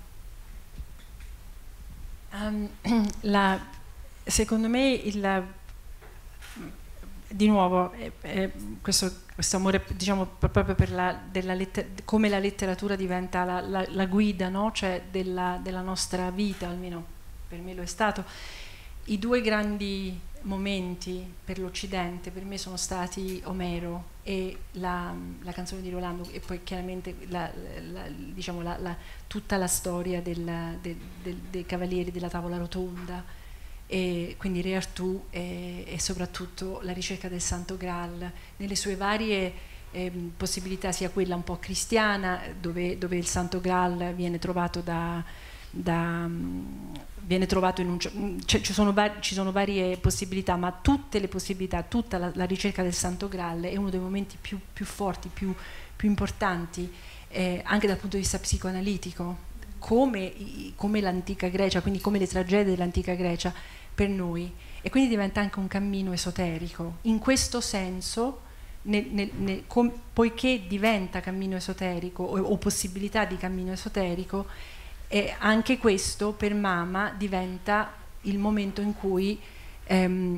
Speaker 2: Um, la, secondo me, il, di nuovo, eh, eh, questo, questo amore, diciamo, proprio per la, della letter, come la letteratura diventa la, la, la guida, no? Cioè della, della nostra vita, almeno per me lo è stato. I due grandi momenti per l'Occidente per me sono stati Omero e la, la canzone di Rolando, e poi chiaramente la, la, diciamo la, la, tutta la storia del, del, del, dei cavalieri della tavola rotonda, e quindi Re Artù e, e soprattutto la ricerca del Santo Graal nelle sue varie eh, possibilità, sia quella un po' cristiana dove, dove il Santo Graal viene trovato da, da viene trovato in un, cioè, ci, sono ci sono varie possibilità, ma tutte le possibilità, tutta la, la ricerca del Santo Graal è uno dei momenti più, più forti, più, più importanti eh, anche dal punto di vista psicoanalitico, come, come l'antica Grecia, quindi come le tragedie dell'antica Grecia per noi, e quindi diventa anche un cammino esoterico. In questo senso, nel, nel, nel, com, poiché diventa cammino esoterico o, o possibilità di cammino esoterico, e anche questo per Mama diventa il momento in cui ehm,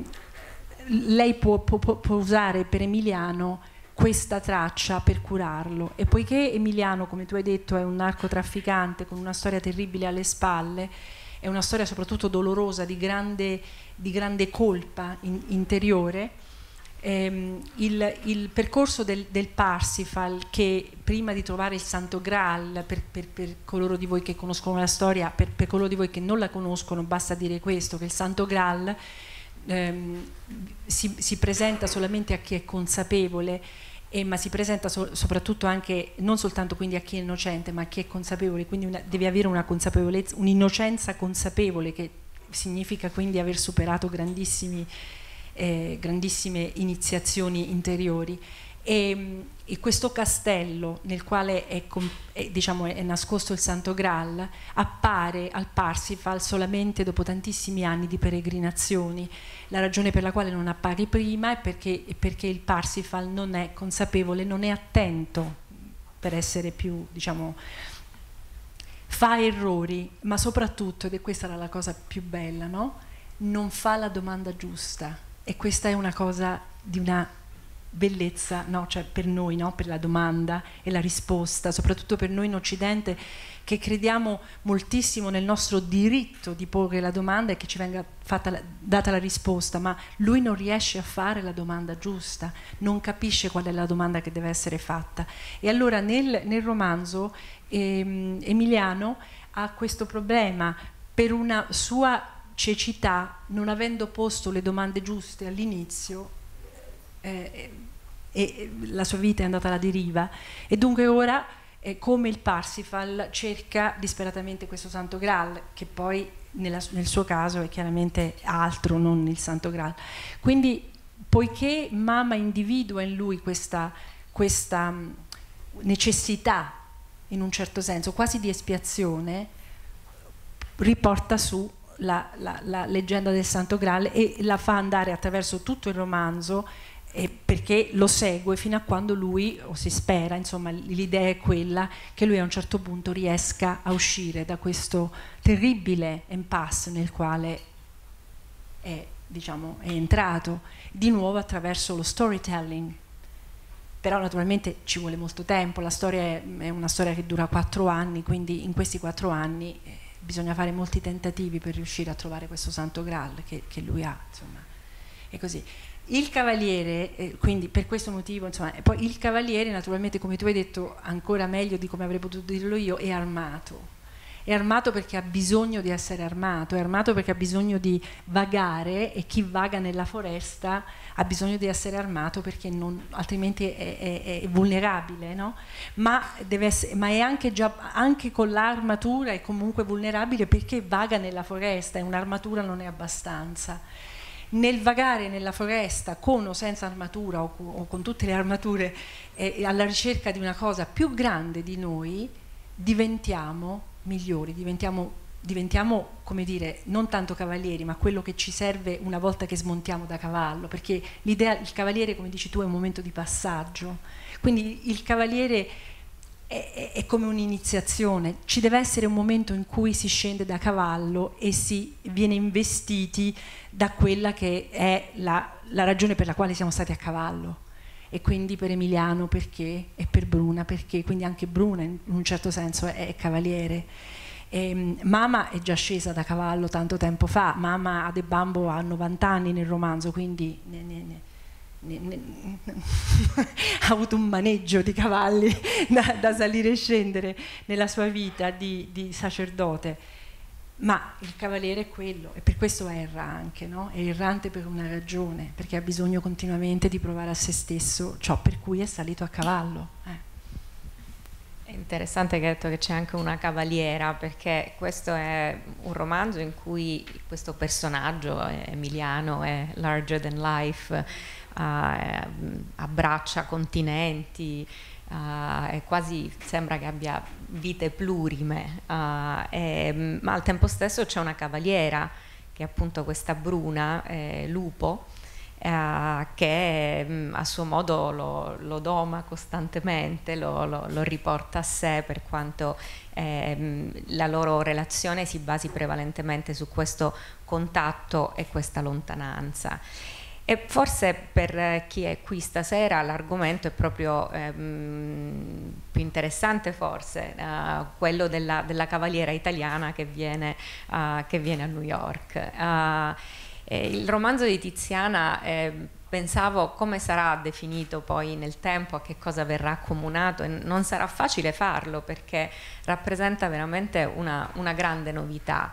Speaker 2: lei può, può, può usare per Emiliano questa traccia per curarlo, e poiché Emiliano, come tu hai detto, è un narcotrafficante con una storia terribile alle spalle, è una storia soprattutto dolorosa, di grande, di grande colpa in, interiore. ehm, il, il percorso del, del Parsifal, che prima di trovare il Santo Graal, per, per, per coloro di voi che conoscono la storia, per, per coloro di voi che non la conoscono, basta dire questo, che il Santo Graal ehm, si, si presenta solamente a chi è consapevole, eh, ma si presenta so, soprattutto anche, non soltanto quindi a chi è innocente, ma a chi è consapevole, quindi una, deve avere una consapevolezza, un'innocenza consapevole, che significa quindi aver superato grandissimi Eh, grandissime iniziazioni interiori, e, e questo castello nel quale è, è, diciamo, è nascosto il Santo Graal appare al Parsifal solamente dopo tantissimi anni di peregrinazioni. La ragione per la quale non appare prima è perché, è perché il Parsifal non è consapevole, non è attento, per essere più, diciamo, fa errori, ma soprattutto, ed è questa la cosa più bella, no? Non fa la domanda giusta. E questa è una cosa di una bellezza, no? Cioè per noi, no? Per la domanda e la risposta, soprattutto per noi in Occidente, che crediamo moltissimo nel nostro diritto di porre la domanda e che ci venga fatta la, data la risposta, ma lui non riesce a fare la domanda giusta, non capisce qual è la domanda che deve essere fatta. E allora nel, nel romanzo ehm, Emiliano ha questo problema per una sua cecità, non avendo posto le domande giuste all'inizio, eh, e la sua vita è andata alla deriva, e dunque ora, eh, come il Parsifal, cerca disperatamente questo Santo Graal, che poi nella, nel suo caso è chiaramente altro, non il Santo Graal. Quindi, poiché Mama individua in lui questa, questa necessità, in un certo senso, quasi di espiazione, riporta su la, la, la leggenda del Santo Graal e la fa andare attraverso tutto il romanzo, eh, perché lo segue fino a quando lui, o si spera, insomma l'idea è quella che lui a un certo punto riesca a uscire da questo terribile impasse nel quale è, diciamo, è entrato, di nuovo attraverso lo storytelling. Però naturalmente ci vuole molto tempo, la storia è, è una storia che dura quattro anni, quindi in questi quattro anni eh, bisogna fare molti tentativi per riuscire a trovare questo Santo Graal che, che lui ha, insomma, è così. Il Cavaliere, eh, quindi per questo motivo, insomma, e poi il Cavaliere naturalmente, come tu hai detto ancora meglio di come avrei potuto dirlo io, è armato. È armato perché ha bisogno di essere armato, è armato perché ha bisogno di vagare, e chi vaga nella foresta ha bisogno di essere armato perché non, altrimenti è, è, è vulnerabile, no? Ma, deve essere, ma è anche, già, anche con l'armatura è comunque vulnerabile perché vaga nella foresta e un'armatura non è abbastanza. Nel vagare nella foresta con o senza armatura o con, o con tutte le armature eh, alla ricerca di una cosa più grande di noi, diventiamo migliori, diventiamo, diventiamo, come dire, non tanto cavalieri, ma quello che ci serve una volta che smontiamo da cavallo, perché l'idea, il cavaliere, come dici tu, è un momento di passaggio, quindi il cavaliere è, è, è come un'iniziazione, ci deve essere un momento in cui si scende da cavallo e si viene investiti da quella che è la, la ragione per la quale siamo stati a cavallo. E quindi per Emiliano perché, e per Bruna perché, quindi anche Bruna in un certo senso è, è cavaliere. E, Mama è già scesa da cavallo tanto tempo fa, Mama Adebambo ha novanta anni nel romanzo, quindi ne, ne, ne, ne, ne, ha avuto un maneggio di cavalli da, da salire e scendere nella sua vita di, di sacerdote. Ma il cavaliere è quello, e per questo erra anche, no? È errante per una ragione, perché ha bisogno continuamente di provare a se stesso ciò per cui è salito a cavallo. Eh.
Speaker 4: È interessante che hai detto che c'è anche una cavaliera, perché questo è un romanzo in cui questo personaggio, Emiliano, è larger than life, uh, abbraccia continenti, Uh, e quasi sembra che abbia vite plurime, uh, e, ma al tempo stesso c'è una cavaliera che è appunto questa Bruna, eh, Lupo, uh, che mh, a suo modo lo, lo doma costantemente, lo, lo, lo riporta a sé, per quanto eh, mh, la loro relazione si basi prevalentemente su questo contatto e questa lontananza. E forse per chi è qui stasera l'argomento è proprio ehm, più interessante, forse, uh, quello della, della cavaliera italiana che viene, uh, che viene a New York. Uh, il romanzo di Tiziana, eh, pensavo come sarà definito poi nel tempo, a che cosa verrà accomunato, e non sarà facile farlo perché rappresenta veramente una, una grande novità.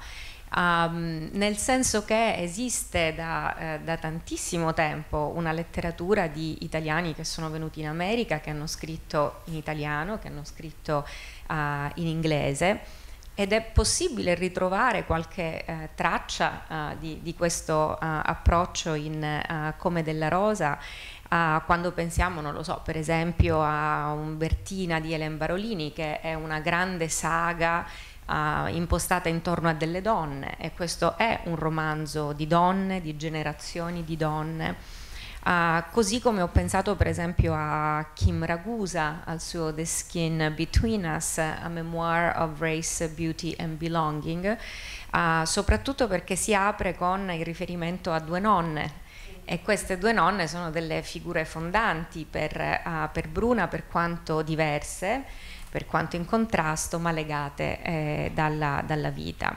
Speaker 4: Um, nel senso che esiste da, eh, da tantissimo tempo una letteratura di italiani che sono venuti in America, che hanno scritto in italiano, che hanno scritto uh, in inglese, ed è possibile ritrovare qualche eh, traccia uh, di, di questo uh, approccio in uh, Come della Rosa, uh, quando pensiamo, non lo so, per esempio a Umbertina di Helen Barolini, che è una grande saga Uh, impostata intorno a delle donne, e questo è un romanzo di donne, di generazioni di donne, uh, così come ho pensato per esempio a Kim Ragusa, al suo The Skin Between Us, a memoir of race, beauty and belonging, uh, soprattutto perché si apre con il riferimento a due nonne, e queste due nonne sono delle figure fondanti per, uh, per Bruna, per quanto diverse, per quanto in contrasto, ma legate eh, dalla, dalla vita.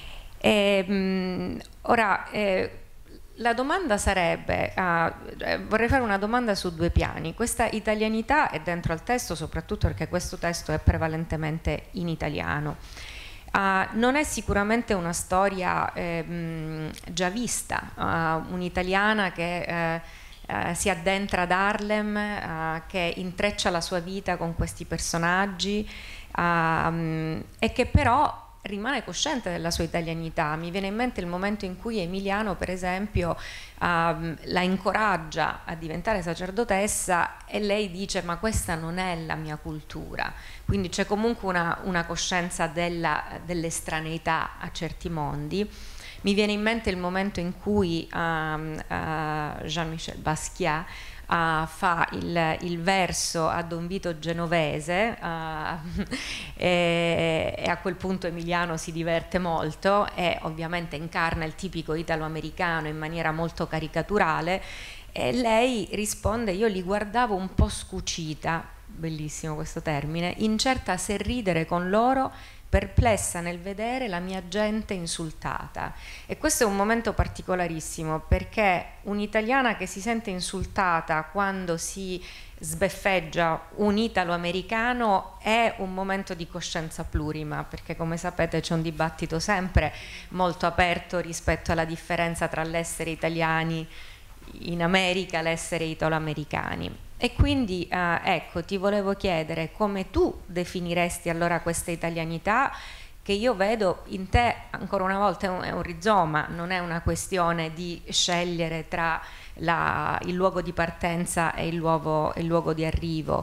Speaker 4: E, mh, ora, eh, la domanda sarebbe, uh, vorrei fare una domanda su due piani. Questa italianità è dentro al testo, soprattutto perché questo testo è prevalentemente in italiano. Uh, non è sicuramente una storia eh, mh, già vista, uh, un'italiana che eh, Uh, si addentra ad Harlem, uh, che intreccia la sua vita con questi personaggi, uh, um, e che però rimane cosciente della sua italianità. Mi viene in mente il momento in cui Emiliano, per esempio, uh, la incoraggia a diventare sacerdotessa e lei dice: ma questa non è la mia cultura. Quindi c'è comunque una, una coscienza dell'estraneità a certi mondi. Mi viene in mente il momento in cui uh, uh, Jean-Michel Basquiat Uh, fa il, il verso a Don Vito Genovese uh, e, e a quel punto Emiliano si diverte molto e ovviamente incarna il tipico italo-americano in maniera molto caricaturale, e lei risponde: io li guardavo un po' scucita, bellissimo questo termine, incerta se ridere con loro, perplessa nel vedere la mia gente insultata. E questo è un momento particolarissimo, perché un'italiana che si sente insultata quando si sbeffeggia un italo-americano è un momento di coscienza plurima, perché come sapete c'è un dibattito sempre molto aperto rispetto alla differenza tra l'essere italiani in America e l'essere italo-americani. E quindi eh, ecco, ti volevo chiedere come tu definiresti allora questa italianità, che io vedo in te, ancora una volta è un, è un rizoma, non è una questione di scegliere tra la, il luogo di partenza e il luogo, il luogo di arrivo.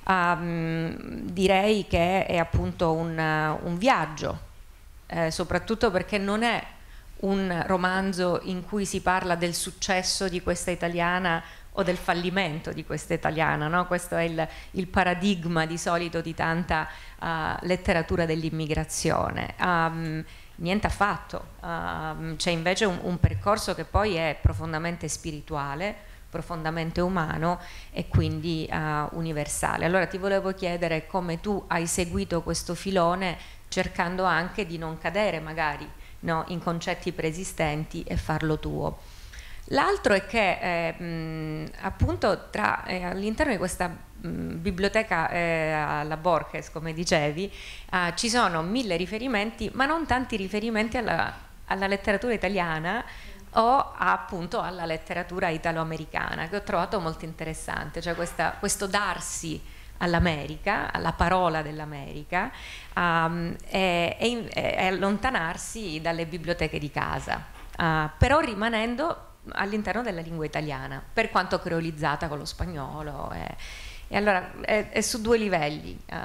Speaker 4: Um, direi che è appunto un, un viaggio, eh, soprattutto perché non è un romanzo in cui si parla del successo di questa italiana o del fallimento di questa italiana, no? Questo è il, il paradigma di solito di tanta uh, letteratura dell'immigrazione. Um, niente affatto, um, c'è invece un, un percorso che poi è profondamente spirituale, profondamente umano e quindi uh, universale. Allora ti volevo chiedere come tu hai seguito questo filone, cercando anche di non cadere magari, no, in concetti preesistenti e farlo tuo. L'altro è che eh, mh, appunto tra, eh, all'interno di questa mh, biblioteca eh, alla Borges, come dicevi, eh, ci sono mille riferimenti, ma non tanti riferimenti alla, alla letteratura italiana o appunto alla letteratura italo-americana, che ho trovato molto interessante, cioè questa, questo darsi all'America, alla parola dell'America, um, e, e, e allontanarsi dalle biblioteche di casa, uh, però rimanendo all'interno della lingua italiana, per quanto creolizzata con lo spagnolo, e, e allora è, è su due livelli. Uh.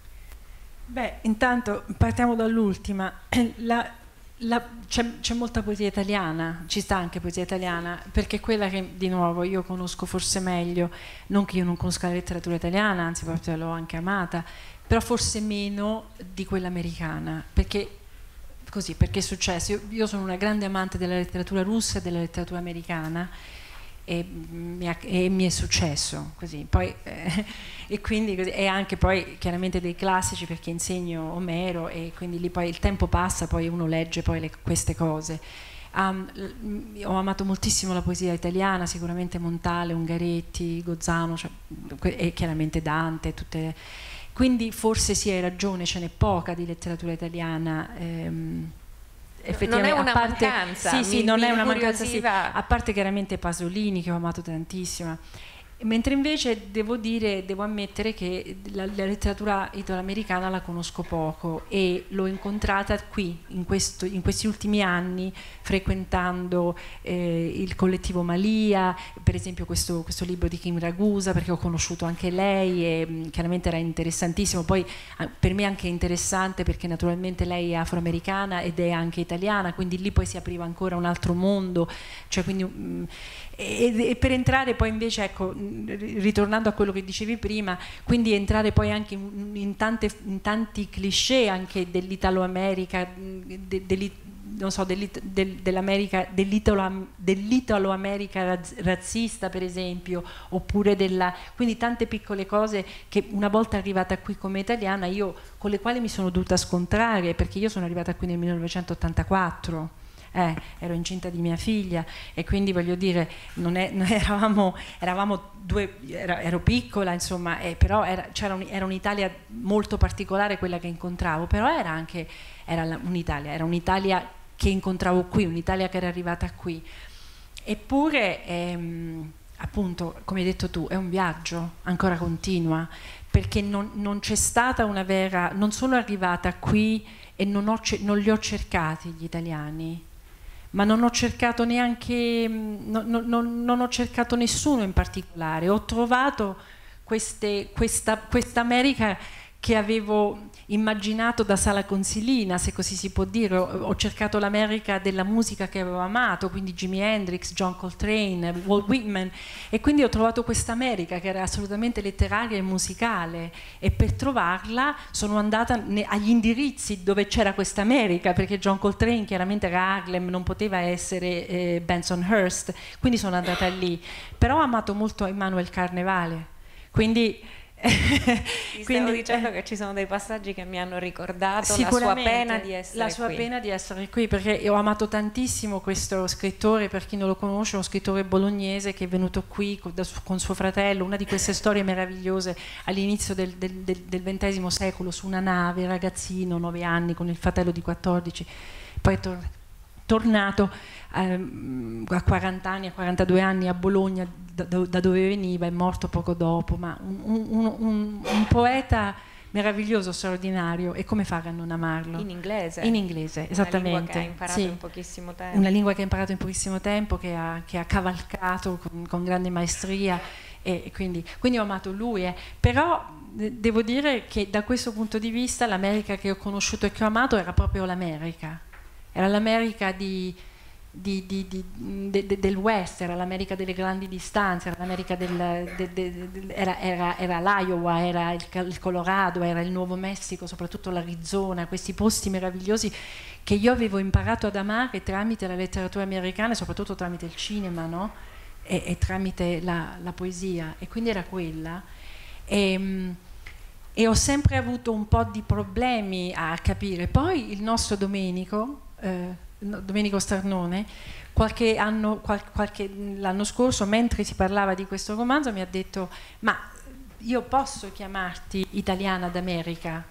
Speaker 2: Beh, intanto partiamo dall'ultima. C'è molta poesia italiana, ci sta anche poesia italiana, perché quella che di nuovo io conosco forse meglio, non che io non conosca la letteratura italiana, anzi proprio l'ho anche amata, però forse meno di quella americana, perché così, perché è successo. Io, io sono una grande amante della letteratura russa e della letteratura americana, e mi, ha, e mi è successo così. Poi, eh, e quindi così, e anche poi chiaramente dei classici, perché insegno Omero e quindi lì poi il tempo passa, poi uno legge poi le, queste cose. Um, ho amato moltissimo la poesia italiana, sicuramente Montale, Ungaretti, Gozzano, cioè, e chiaramente Dante, tutte. Quindi forse sì, hai ragione, ce n'è poca di letteratura italiana. Ehm,
Speaker 4: non è una
Speaker 2: a parte,
Speaker 4: mancanza,
Speaker 2: sì, sì,
Speaker 4: mi,
Speaker 2: non
Speaker 4: mi
Speaker 2: è una mancanza, sì,
Speaker 4: incuriosiva.
Speaker 2: a parte chiaramente Pasolini, che ho amato tantissimo. Mentre invece devo dire, devo ammettere che la, la letteratura italoamericana la conosco poco e l'ho incontrata qui, in, questo, in questi ultimi anni, frequentando eh, il collettivo Malia, per esempio questo, questo libro di Kim Ragusa, perché ho conosciuto anche lei e mh, chiaramente era interessantissimo. Poi per me anche interessante perché naturalmente lei è afroamericana ed è anche italiana, quindi lì poi si apriva ancora un altro mondo, cioè quindi... Mh, E, e per entrare poi invece, ecco, ritornando a quello che dicevi prima, quindi entrare poi anche in, in, tante, in tanti cliché anche dell'Italo-America, de, de, non so, dell'America, dell'Italo-America razzista per esempio, oppure della, quindi tante piccole cose che una volta arrivata qui come italiana io, con le quali mi sono dovuta scontrare, perché io sono arrivata qui nel millenovecentottantaquattro. Eh, ero incinta di mia figlia e quindi voglio dire non è, non eravamo, eravamo due, era, ero piccola insomma, eh, però era, c'era un, era un'Italia molto particolare quella che incontravo, però era anche era un'Italia, era un'Italia che incontravo qui, un'Italia che era arrivata qui, eppure ehm, appunto come hai detto tu è un viaggio, ancora continua, perché non, non c'è stata una vera, non sono arrivata qui e non, ho, non li ho cercati gli italiani, ma non ho cercato neanche, no, no, no, non ho cercato nessuno in particolare, ho trovato queste, questa, questa America che avevo immaginato da sala consilina, se così si può dire. Ho, ho cercato l'America della musica che avevo amato, quindi Jimi Hendrix, John Coltrane, Walt Whitman, e quindi ho trovato questa America che era assolutamente letteraria e musicale, e per trovarla sono andata agli indirizzi dove c'era questa America, perché John Coltrane chiaramente era Harlem, non poteva essere eh, Bensonhurst, quindi sono andata lì. Però ho amato molto Emmanuel Carnevale, quindi
Speaker 4: Ti stavo Quindi, dicendo eh, che ci sono dei passaggi che mi hanno ricordato la sua pena di essere
Speaker 2: la sua
Speaker 4: qui.
Speaker 2: pena di essere qui, perché ho amato tantissimo questo scrittore. Per chi non lo conosce, è uno scrittore bolognese che è venuto qui con, da, con suo fratello, una di queste storie meravigliose all'inizio del, del, del, del ventesimo secolo, su una nave, ragazzino, nove anni, con il fratello di quattordici, poi è tor tornato ehm, a quaranta anni, a quarantadue anni a Bologna, da, da dove veniva, è morto poco dopo, ma un, un, un, un poeta meraviglioso, straordinario. E come fare a non amarlo?
Speaker 4: In inglese?
Speaker 2: In inglese, esattamente.
Speaker 4: Una lingua che ha imparato
Speaker 2: sì.
Speaker 4: in pochissimo tempo.
Speaker 2: Una lingua che ha imparato in pochissimo tempo, che ha, che ha cavalcato con, con grande maestria, e, e quindi, quindi ho amato lui. Eh. Però eh, devo dire che da questo punto di vista l'America che ho conosciuto e che ho amato era proprio l'America. Era l'America di... Di, di, di, de, de, del West, era l'America delle grandi distanze, era l'America del, de, de, de, era, era, era l'Iowa, era il, il Colorado, era il Nuovo Messico, soprattutto l'Arizona, questi posti meravigliosi che io avevo imparato ad amare tramite la letteratura americana e soprattutto tramite il cinema, no? e, e tramite la, la poesia, e quindi era quella. E, e ho sempre avuto un po' di problemi a capire. Poi il nostro Domenico eh, Domenico Starnone, qualche anno, qual, qualche, l'anno scorso, mentre si parlava di questo romanzo, mi ha detto: ma io posso chiamarti Italiana d'America?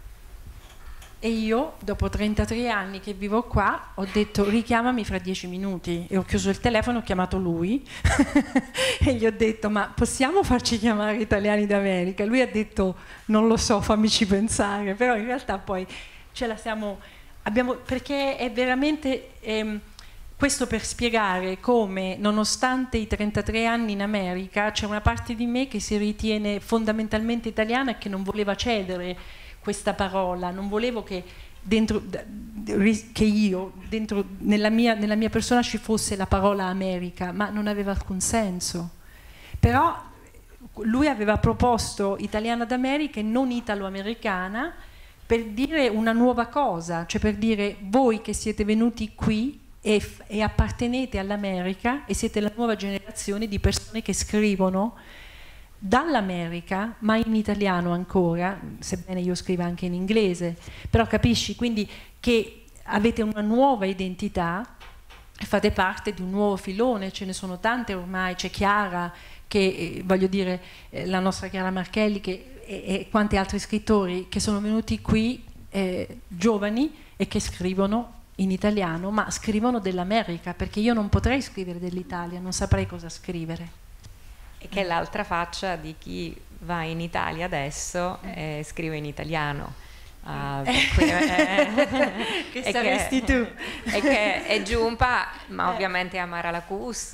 Speaker 2: E io, dopo trentatré anni che vivo qua, ho detto: richiamami fra dieci minuti. E ho chiuso il telefono, ho chiamato lui e gli ho detto: ma possiamo farci chiamare Italiani d'America? Lui ha detto: non lo so, fammici pensare. Però in realtà poi ce la siamo... Abbiamo, perché è veramente ehm, questo per spiegare come, nonostante i trentatré anni in America, c'è una parte di me che si ritiene fondamentalmente italiana e che non voleva cedere questa parola, non volevo che dentro, che io dentro nella mia, nella mia persona ci fosse la parola America, ma non aveva alcun senso. Però lui aveva proposto Italiana d'America e non italo-americana, per dire una nuova cosa, cioè per dire: voi che siete venuti qui e, e appartenete all'America e siete la nuova generazione di persone che scrivono dall'America, ma in italiano ancora, sebbene io scriva anche in inglese, però capisci, quindi che avete una nuova identità, fate parte di un nuovo filone, ce ne sono tante ormai, c'è Chiara, che eh, voglio dire, eh, la nostra Chiara Marchelli, che E, e quanti altri scrittori che sono venuti qui eh, giovani e che scrivono in italiano, ma scrivono dell'America, perché io non potrei scrivere dell'Italia, non saprei cosa scrivere.
Speaker 4: E che è l'altra faccia di chi va in Italia adesso e scrive in italiano. Uh, qui, eh,
Speaker 2: che saresti tu.
Speaker 4: E che è Giumpa, ma ovviamente Amara Lacus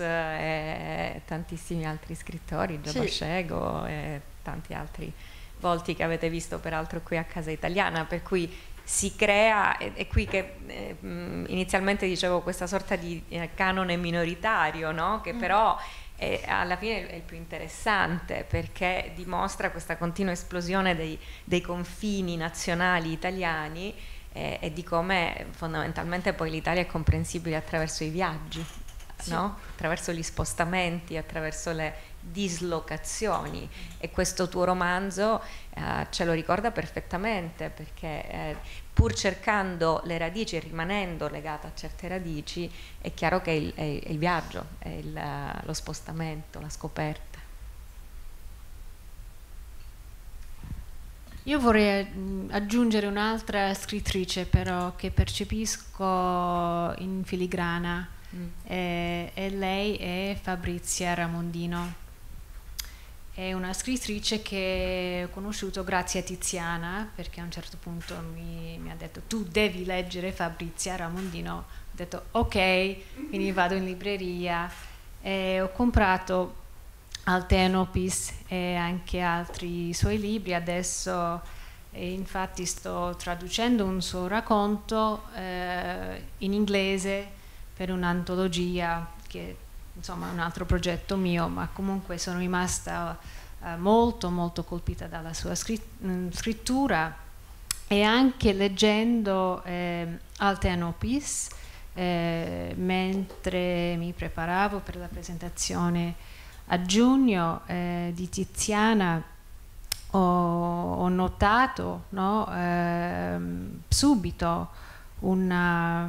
Speaker 4: e tantissimi altri scrittori, Gio Bascego sì. e tanti altri volti che avete visto peraltro qui a Casa Italiana, per cui si crea, è, è qui che eh, inizialmente dicevo questa sorta di eh, canone minoritario, no? Che mm. però è, alla fine è il più interessante, perché dimostra questa continua esplosione dei, dei confini nazionali italiani eh, e di come fondamentalmente poi l'Italia è comprensibile attraverso i viaggi, sì. no? Attraverso gli spostamenti, attraverso le dislocazioni, e questo tuo romanzo eh, ce lo ricorda perfettamente, perché eh, pur cercando le radici e rimanendo legata a certe radici, è chiaro che è il, è, è il viaggio, è il, lo spostamento, la scoperta.
Speaker 3: Io vorrei aggiungere un'altra scrittrice però che percepisco in filigrana, mm. e, e lei è Fabrizia Ramondino. è una scrittrice che ho conosciuto grazie a Tiziana, perché a un certo punto mi, mi ha detto tu devi leggere Fabrizia Ramondino. Ho detto ok, quindi vado in libreria e ho comprato Altenopis e anche altri suoi libri. Adesso eh, infatti sto traducendo un suo racconto eh, in inglese per un'antologia che insomma è un altro progetto mio, ma comunque sono rimasta uh, molto molto colpita dalla sua scrittura, e anche leggendo eh, Altenopis eh, mentre mi preparavo per la presentazione a giugno eh, di Tiziana, ho, ho notato, no, eh, subito una,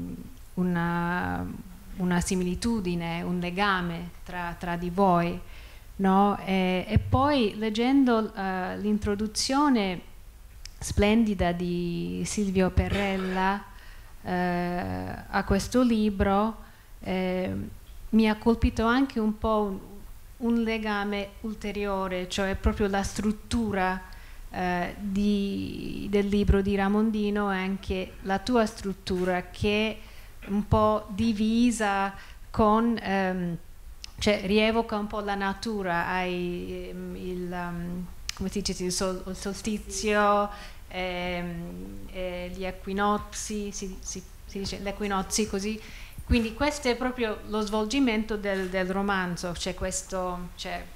Speaker 3: una una similitudine, un legame tra, tra di voi, no? E, e poi leggendo uh, l'introduzione splendida di Silvio Perrella uh, a questo libro, eh, mi ha colpito anche un po' un, un legame ulteriore, cioè proprio la struttura uh, di, del libro di Ramondino e anche la tua struttura, che un po' divisa con, ehm, cioè rievoca un po' la natura, hai ehm, il, um, come si dice, il, sol, il solstizio, ehm, eh, gli equinozi, si, si, si dice l'equinozi così, quindi questo è proprio lo svolgimento del, del romanzo, c'è questo, c'è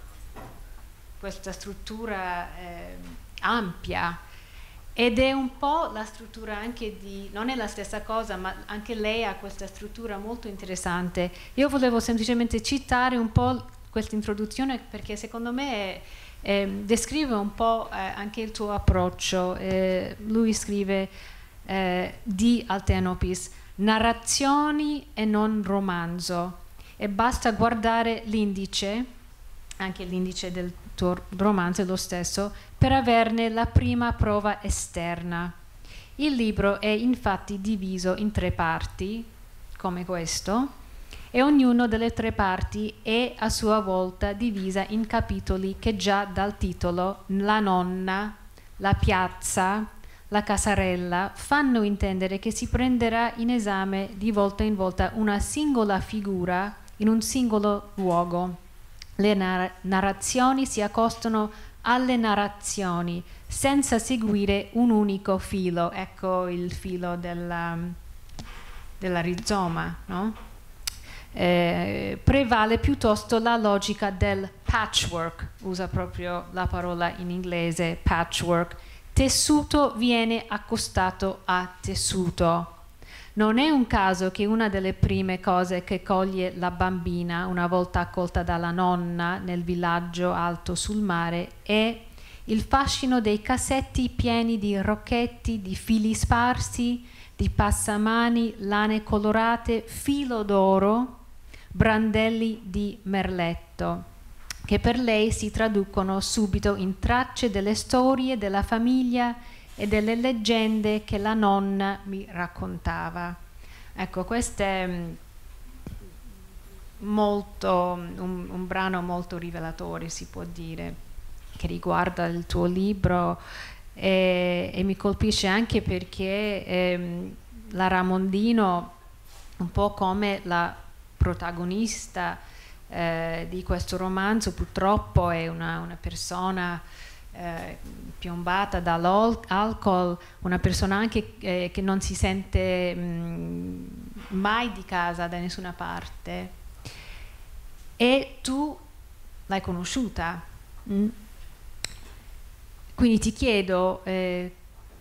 Speaker 3: questa struttura eh, ampia. Ed è un po' la struttura anche di, non è la stessa cosa, ma anche lei ha questa struttura molto interessante. Io volevo semplicemente citare un po' questa introduzione perché secondo me eh, descrive un po' eh, anche il tuo approccio. Eh, lui scrive eh, di Altenopis, narrazioni e non romanzo, e basta guardare l'indice, anche l'indice del tuo romanzo è lo stesso, per averne la prima prova esterna. Il libro è infatti diviso in tre parti, come questo, e ognuna delle tre parti è a sua volta divisa in capitoli che già dal titolo, la nonna, la piazza, la casarella, fanno intendere che si prenderà in esame di volta in volta una singola figura in un singolo luogo. Le nar- narrazioni si accostano alle narrazioni senza seguire un unico filo, ecco il filo della, della rizoma, no? Eh, prevale piuttosto la logica del patchwork, usa proprio la parola in inglese patchwork, tessuto viene accostato a tessuto. Non è un caso che una delle prime cose che coglie la bambina una volta accolta dalla nonna nel villaggio alto sul mare è il fascino dei cassetti pieni di rocchetti, di fili sparsi, di passamani, lane colorate, filo d'oro, brandelli di merletto, che per lei si traducono subito in tracce delle storie della famiglia e delle leggende che la nonna mi raccontava. Ecco, questo è molto, un, un brano molto rivelatore, si può dire, che riguarda il tuo libro, e, e mi colpisce anche perché ehm, la Ramondino, un po' come la protagonista eh, di questo romanzo, purtroppo è una, una persona Eh, piombata dall'alcol, una persona anche eh, che non si sente mh, mai di casa da nessuna parte, e tu l'hai conosciuta, mh? Quindi ti chiedo eh,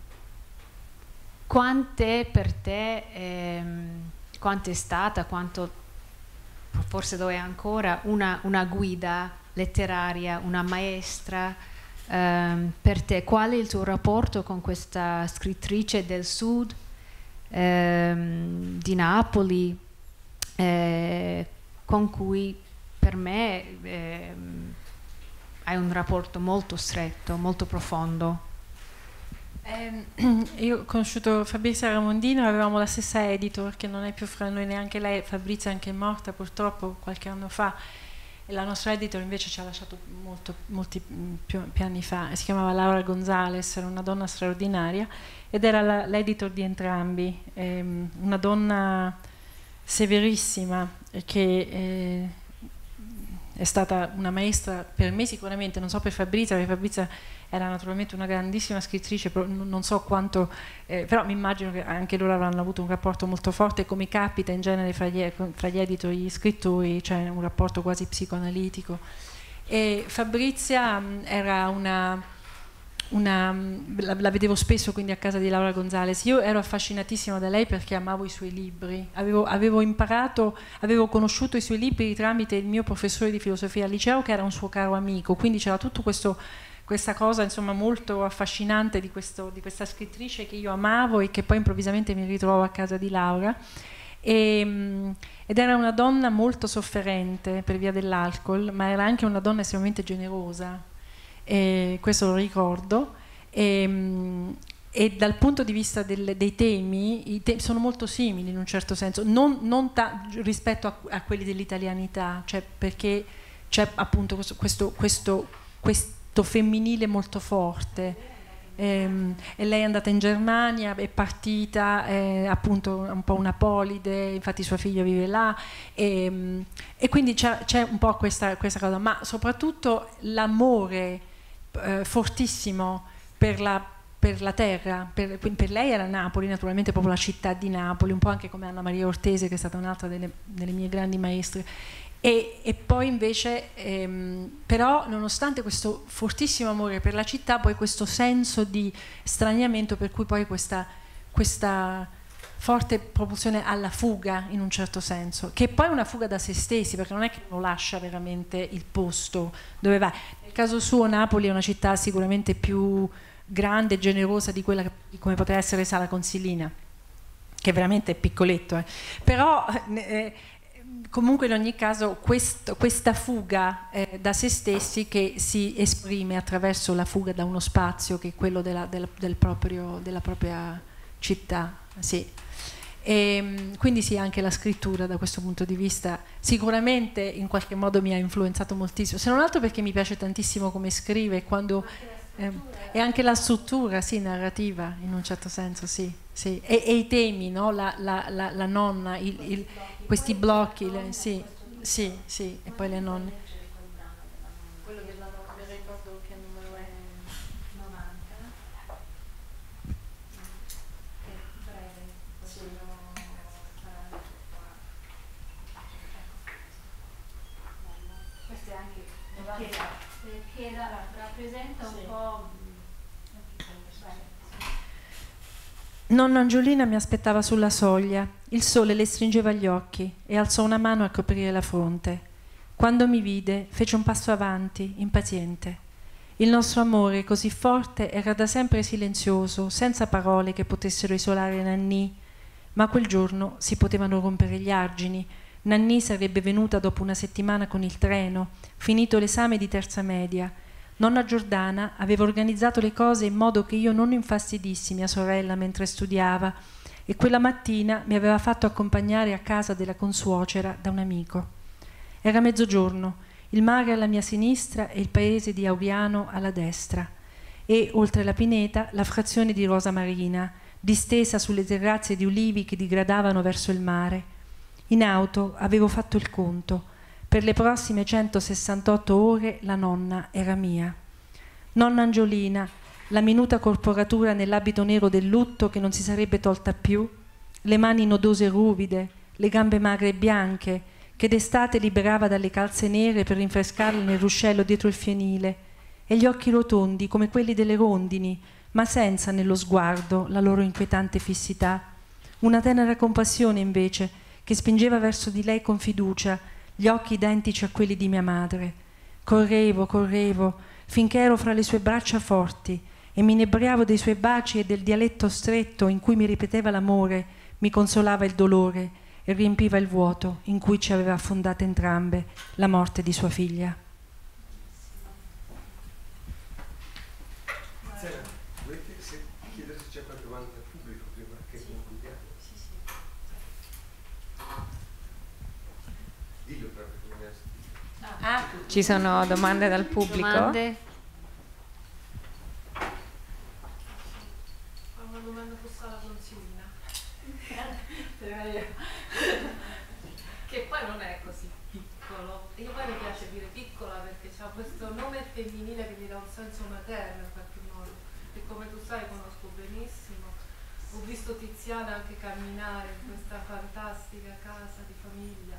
Speaker 3: quant'è per te, ehm, quanto è stata, quanto forse lo è ancora, una, una guida letteraria, una maestra. Um, per te, qual è il tuo rapporto con questa scrittrice del sud, um, di Napoli, eh, con cui per me eh, hai un rapporto molto stretto, molto profondo?
Speaker 2: Eh, io ho conosciuto Fabrizia Ramondino, avevamo la stessa editor, che non è più fra noi neanche lei. Fabrizia è anche morta purtroppo qualche anno fa. e la nostra editor invece ci ha lasciato molto, molti più, più anni fa, si chiamava Laura Gonzales, era una donna straordinaria ed era l'editor di entrambi, ehm, una donna severissima che eh, è stata una maestra per me sicuramente, non so per Fabrizia, perché Fabrizia era naturalmente una grandissima scrittrice, però non so quanto, eh, però mi immagino che anche loro avranno avuto un rapporto molto forte, come capita in genere fra gli, fra gli editori e gli scrittori, cioè un rapporto quasi psicoanalitico. E Fabrizia mh, era una, una la, la vedevo spesso quindi a casa di Laura Gonzales. Io ero affascinatissima da lei perché amavo i suoi libri, avevo, avevo imparato, avevo conosciuto i suoi libri tramite il mio professore di filosofia al liceo che era un suo caro amico, quindi c'era tutto questo questa cosa insomma molto affascinante di, questo, di questa scrittrice che io amavo e che poi improvvisamente mi ritrovo a casa di Laura e, ed era una donna molto sofferente per via dell'alcol, ma era anche una donna estremamente generosa, e questo lo ricordo, e, e dal punto di vista del, dei temi, i temi sono molto simili in un certo senso, non, non rispetto a, a quelli dell'italianità, cioè perché c'è appunto questo, questo, questo, questo femminile molto forte, ehm, e lei è andata in Germania, è partita, è appunto un po' una polide, infatti sua figlia vive là, e, e quindi c'è un po' questa, questa cosa, ma soprattutto l'amore eh, fortissimo per la, per la terra, per, per lei era Napoli, naturalmente proprio la città di Napoli, un po' anche come Anna Maria Ortese che è stata un'altra delle, delle mie grandi maestre. E, e poi invece, ehm, però nonostante questo fortissimo amore per la città, poi questo senso di straniamento per cui poi questa, questa forte propulsione alla fuga in un certo senso, che poi è una fuga da se stessi, perché non è che lo lascia veramente il posto dove va. Nel caso suo Napoli è una città sicuramente più grande e generosa di quella che, come potrebbe essere Sala Consilina, che veramente è piccoletto, eh. Però eh, comunque in ogni caso questo, questa fuga eh, da se stessi che si esprime attraverso la fuga da uno spazio che è quello della, del, del proprio, della propria città, sì. E, quindi sì, anche la scrittura da questo punto di vista sicuramente in qualche modo mi ha influenzato moltissimo, se non altro perché mi piace tantissimo come scrive quando, eh, e anche la struttura sì, narrativa in un certo senso, sì, sì. E, e i temi, no? la, la, la, la nonna, il, il, questi blocchi, le, sì, sì, sì, e poi le nonne. Quello della nonna, mi ricordo che numero è novanta. Questo è anche novanta. Perché rappresenta un po'. Nonna Angiolina mi aspettava sulla soglia, il sole le stringeva gli occhi e alzò una mano a coprire la fronte. Quando mi vide, fece un passo avanti, impaziente. Il nostro amore, così forte, era da sempre silenzioso, senza parole che potessero isolare Nannì, ma quel giorno si potevano rompere gli argini. Nannì sarebbe venuta dopo una settimana con il treno, finito l'esame di terza media. Nonna Giordana aveva organizzato le cose in modo che io non infastidissi mia sorella mentre studiava e quella mattina mi aveva fatto accompagnare a casa della consuocera da un amico. Era mezzogiorno, il mare alla mia sinistra e il paese di Auriano alla destra e, oltre la pineta, la frazione di Rosa Marina, distesa sulle terrazze di ulivi che digradavano verso il mare. In auto avevo fatto il conto. Per le prossime centosessantotto ore la nonna era mia. Nonna Angiolina, la minuta corporatura nell'abito nero del lutto che non si sarebbe tolta più, le mani nodose e ruvide, le gambe magre e bianche, che d'estate liberava dalle calze nere per rinfrescarle nel ruscello dietro il fienile, e gli occhi rotondi come quelli delle rondini, ma senza nello sguardo la loro inquietante fissità. Una tenera compassione invece, che spingeva verso di lei con fiducia, gli occhi identici a quelli di mia madre. Correvo, correvo, finché ero fra le sue braccia forti e mi inebriavo dei suoi baci e del dialetto stretto in cui mi ripeteva l'amore, mi consolava il dolore e riempiva il vuoto in cui ci aveva affondate entrambe la morte di sua figlia.
Speaker 1: Volete chiedere se c'è qualche domanda al pubblico prima che concludiamo? Sì, sì. Dillo proprio come
Speaker 4: Ah, ci sono domande dal pubblico?
Speaker 3: Domande?
Speaker 5: Una domanda fosse alla consilina. Che poi non è così piccolo. Io poi mi piace dire piccola perché c'ha questo nome femminile che gli dà un senso materno in qualche modo. E come tu sai conosco benissimo. Ho visto Tiziana anche camminare in questa fantastica casa di famiglia.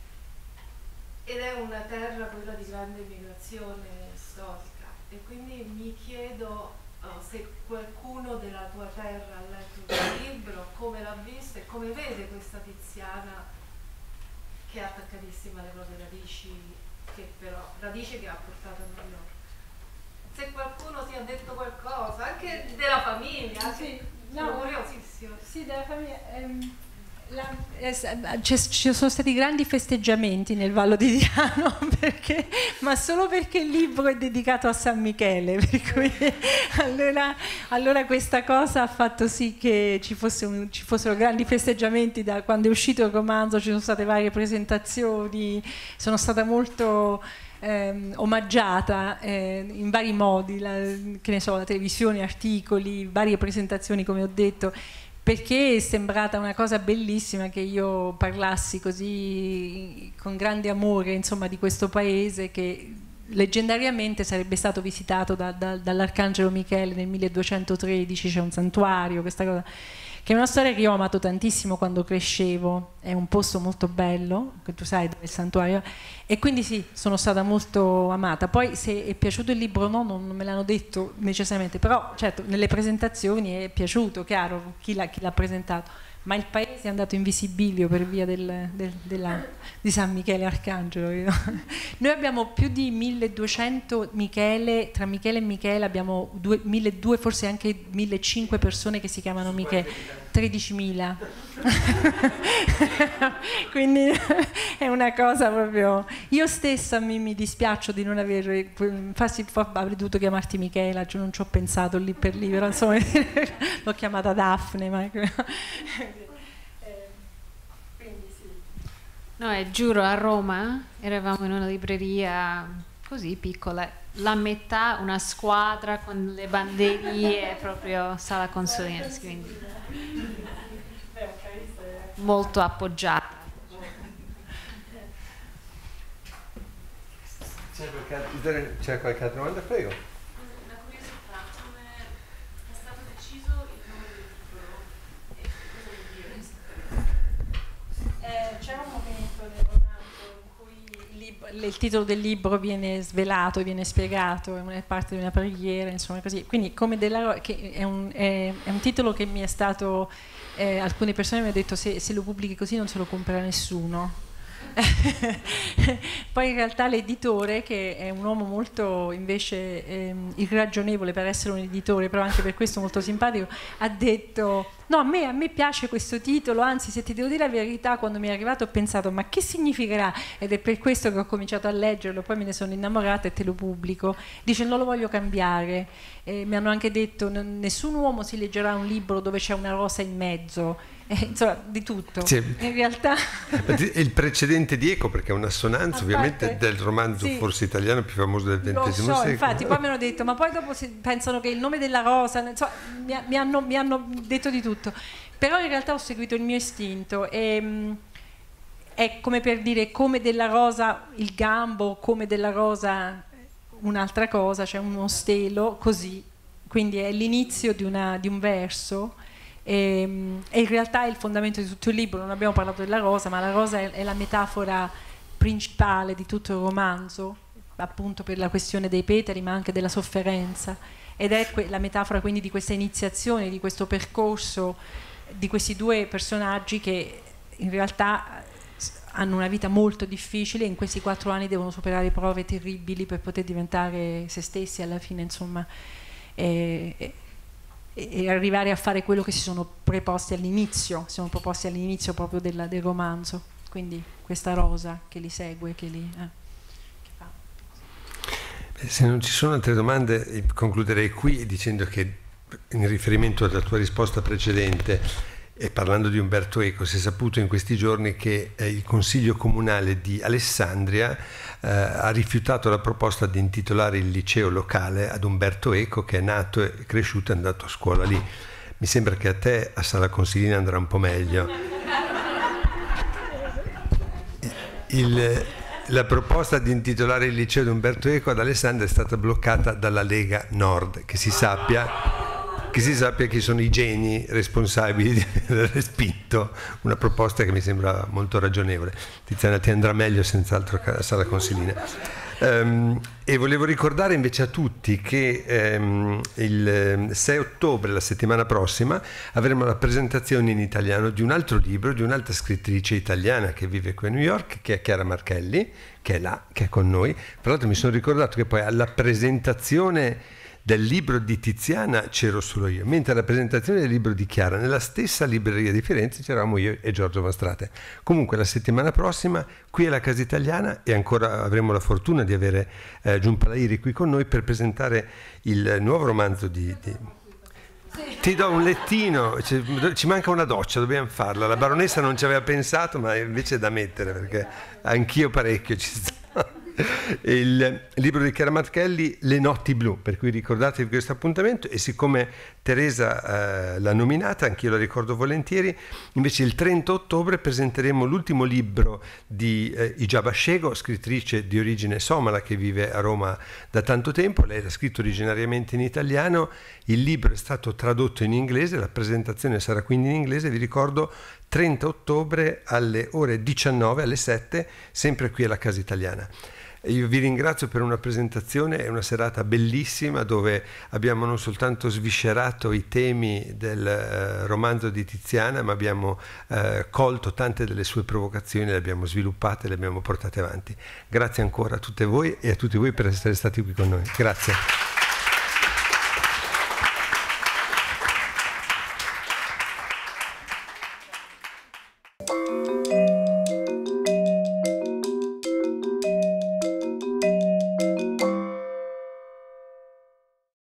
Speaker 5: Ed è una terra quella di grande migrazione storica. E quindi mi chiedo uh, se qualcuno della tua terra ha letto il libro, come l'ha vista e come vede questa Tiziana che è attaccatissima alle proprie radici, che però radici che ha portato a New York. Se qualcuno ti ha detto qualcosa, anche della famiglia,
Speaker 2: Sì,
Speaker 5: sono
Speaker 2: no,
Speaker 5: curiosissimo.
Speaker 2: Sì, della famiglia. Ehm, la, eh, ci sono stati grandi festeggiamenti nel Vallo di Diano, perché, ma solo perché il libro è dedicato a San Michele, per cui allora, allora questa cosa ha fatto sì che ci, fosse un, ci fossero grandi festeggiamenti. Da quando è uscito il romanzo ci sono state varie presentazioni, sono stata molto Eh, omaggiata eh, in vari modi, la, che ne so, la televisione, articoli, varie presentazioni, come ho detto, perché è sembrata una cosa bellissima che io parlassi così con grande amore, insomma, di questo paese che leggendariamente sarebbe stato visitato da, da, dall'Arcangelo Michele nel milleduecentotredici. C'è un santuario, questa cosa che è una storia che io ho amato tantissimo quando crescevo. È un posto molto bello, che tu sai dove è il santuario, e quindi sì, sono stata molto amata. Poi se è piaciuto il libro o no non me l'hanno detto necessariamente, però certo nelle presentazioni è piaciuto, chiaro, chi l'ha, chi l'ha presentato, ma il paese è andato in visibilio per via del, del, della, di San Michele Arcangelo. Noi abbiamo più di milleduecento Michele, tra Michele e Michele abbiamo due, milleduecento, forse anche millecinquecento persone che si chiamano Michele, tredicimila. Quindi è una cosa proprio. Io stessa mi, mi dispiaccio di non avere, infatti avrei dovuto chiamarti Michela, cioè non ci ho pensato lì per lì, però insomma l'ho chiamata Daphne, ma
Speaker 3: no, e giuro, a Roma eravamo in una libreria così piccola, la metà una squadra con le banderie, proprio sala consulenza, quindi molto appoggiata.
Speaker 1: C'è qualche, c'è qualche altra domanda? Prego.
Speaker 5: Una curiosità, come è stato deciso il nome del libro e cosa vuol dire?
Speaker 2: Eh, c'è un momento nel romanzo in cui il, libro, il titolo del libro viene svelato, viene spiegato, è parte di una preghiera, insomma così. Quindi come della, che è, un, è, è un titolo che mi è stato, eh, alcune persone mi hanno detto se, se lo pubblichi così non se lo compra nessuno. Poi in realtà l'editore, che è un uomo molto invece ehm, irragionevole per essere un editore, però anche per questo molto simpatico, ha detto no, a me, a me piace questo titolo, anzi se ti devo dire la verità, quando mi è arrivato ho pensato ma che significherà, ed è per questo che ho cominciato a leggerlo, poi me ne sono innamorata e te lo pubblico. Dice non lo voglio cambiare. Eh, mi hanno anche detto nessun uomo si leggerà un libro dove c'è una rosa in mezzo. Eh, insomma, di tutto. Sì. In realtà
Speaker 1: il precedente di Eco, perché è un'assonanza ovviamente del romanzo sì, forse italiano più famoso del ventesimo
Speaker 2: so,
Speaker 1: secolo.
Speaker 2: Infatti poi mi hanno detto ma poi dopo si pensano che il nome della rosa, insomma, mi, mi, hanno, mi hanno detto di tutto, però in realtà ho seguito il mio istinto e mh, è come per dire come della rosa il gambo, come della rosa un'altra cosa, cioè uno stelo, così, quindi è l'inizio di, una, di un verso. E, e in realtà è il fondamento di tutto il libro. Non abbiamo parlato della rosa, ma la rosa è, è la metafora principale di tutto il romanzo, appunto per la questione dei petali ma anche della sofferenza, ed è que- la metafora quindi di questa iniziazione, di questo percorso di questi due personaggi che in realtà hanno una vita molto difficile e in questi quattro anni devono superare prove terribili per poter diventare se stessi alla fine, insomma, e, e, e arrivare a fare quello che si sono preposti all'inizio, si sono proposti all'inizio proprio della, del romanzo. Quindi questa rosa che li segue, che li eh, che fa.
Speaker 1: Se non ci sono altre domande, concluderei qui dicendo che in riferimento alla tua risposta precedente, E parlando di Umberto Eco, si è saputo in questi giorni che eh, il Consiglio Comunale di Alessandria eh, ha rifiutato la proposta di intitolare il liceo locale ad Umberto Eco, che è nato e cresciuto e è andato a scuola lì. Mi sembra che a te, a Sala Consilina, andrà un po' meglio. Il, la proposta di intitolare il liceo di Umberto Eco ad Alessandria è stata bloccata dalla Lega Nord, che si sappia... che si sappia chi sono i geni responsabili di aver respinto una proposta che mi sembra molto ragionevole. Tiziana, ti andrà meglio senz'altro a Sala Consilina. Um, e volevo ricordare invece a tutti che um, il sei ottobre, la settimana prossima, avremo la presentazione in italiano di un altro libro di un'altra scrittrice italiana che vive qui a New York, che è Chiara Marchelli, che è là, che è con noi. Tra l'altro mi sono ricordato che poi alla presentazione del libro di Tiziana c'ero solo io, mentre alla presentazione del libro di Chiara nella stessa libreria di Firenze c'eravamo io e Giorgio Mastrate. Comunque la settimana prossima qui alla Casa Italiana, e ancora avremo la fortuna di avere eh, Giunpa Lairi qui con noi per presentare il nuovo romanzo di... di... Ti do un lettino, ci manca una doccia, dobbiamo farla. La baronessa non ci aveva pensato, ma invece è da mettere, perché anch'io parecchio ci sto. Il libro di Chiara Marchelli, Le notti blu, per cui ricordatevi questo appuntamento. E siccome Teresa eh, l'ha nominata, anch'io la ricordo volentieri, invece il trenta ottobre presenteremo l'ultimo libro di eh, Ijaba Shego, scrittrice di origine somala che vive a Roma da tanto tempo. Lei l'ha scritto originariamente in italiano, il libro è stato tradotto in inglese, la presentazione sarà quindi in inglese. Vi ricordo trenta ottobre alle ore diciannove, alle sette, sempre qui alla Casa Italiana. Io vi ringrazio per una presentazione, è una serata bellissima dove abbiamo non soltanto sviscerato i temi del eh, romanzo di Tiziana, ma abbiamo eh, colto tante delle sue provocazioni, le abbiamo sviluppate, le abbiamo portate avanti. Grazie ancora a tutte voi e a tutti voi per essere stati qui con noi. Grazie.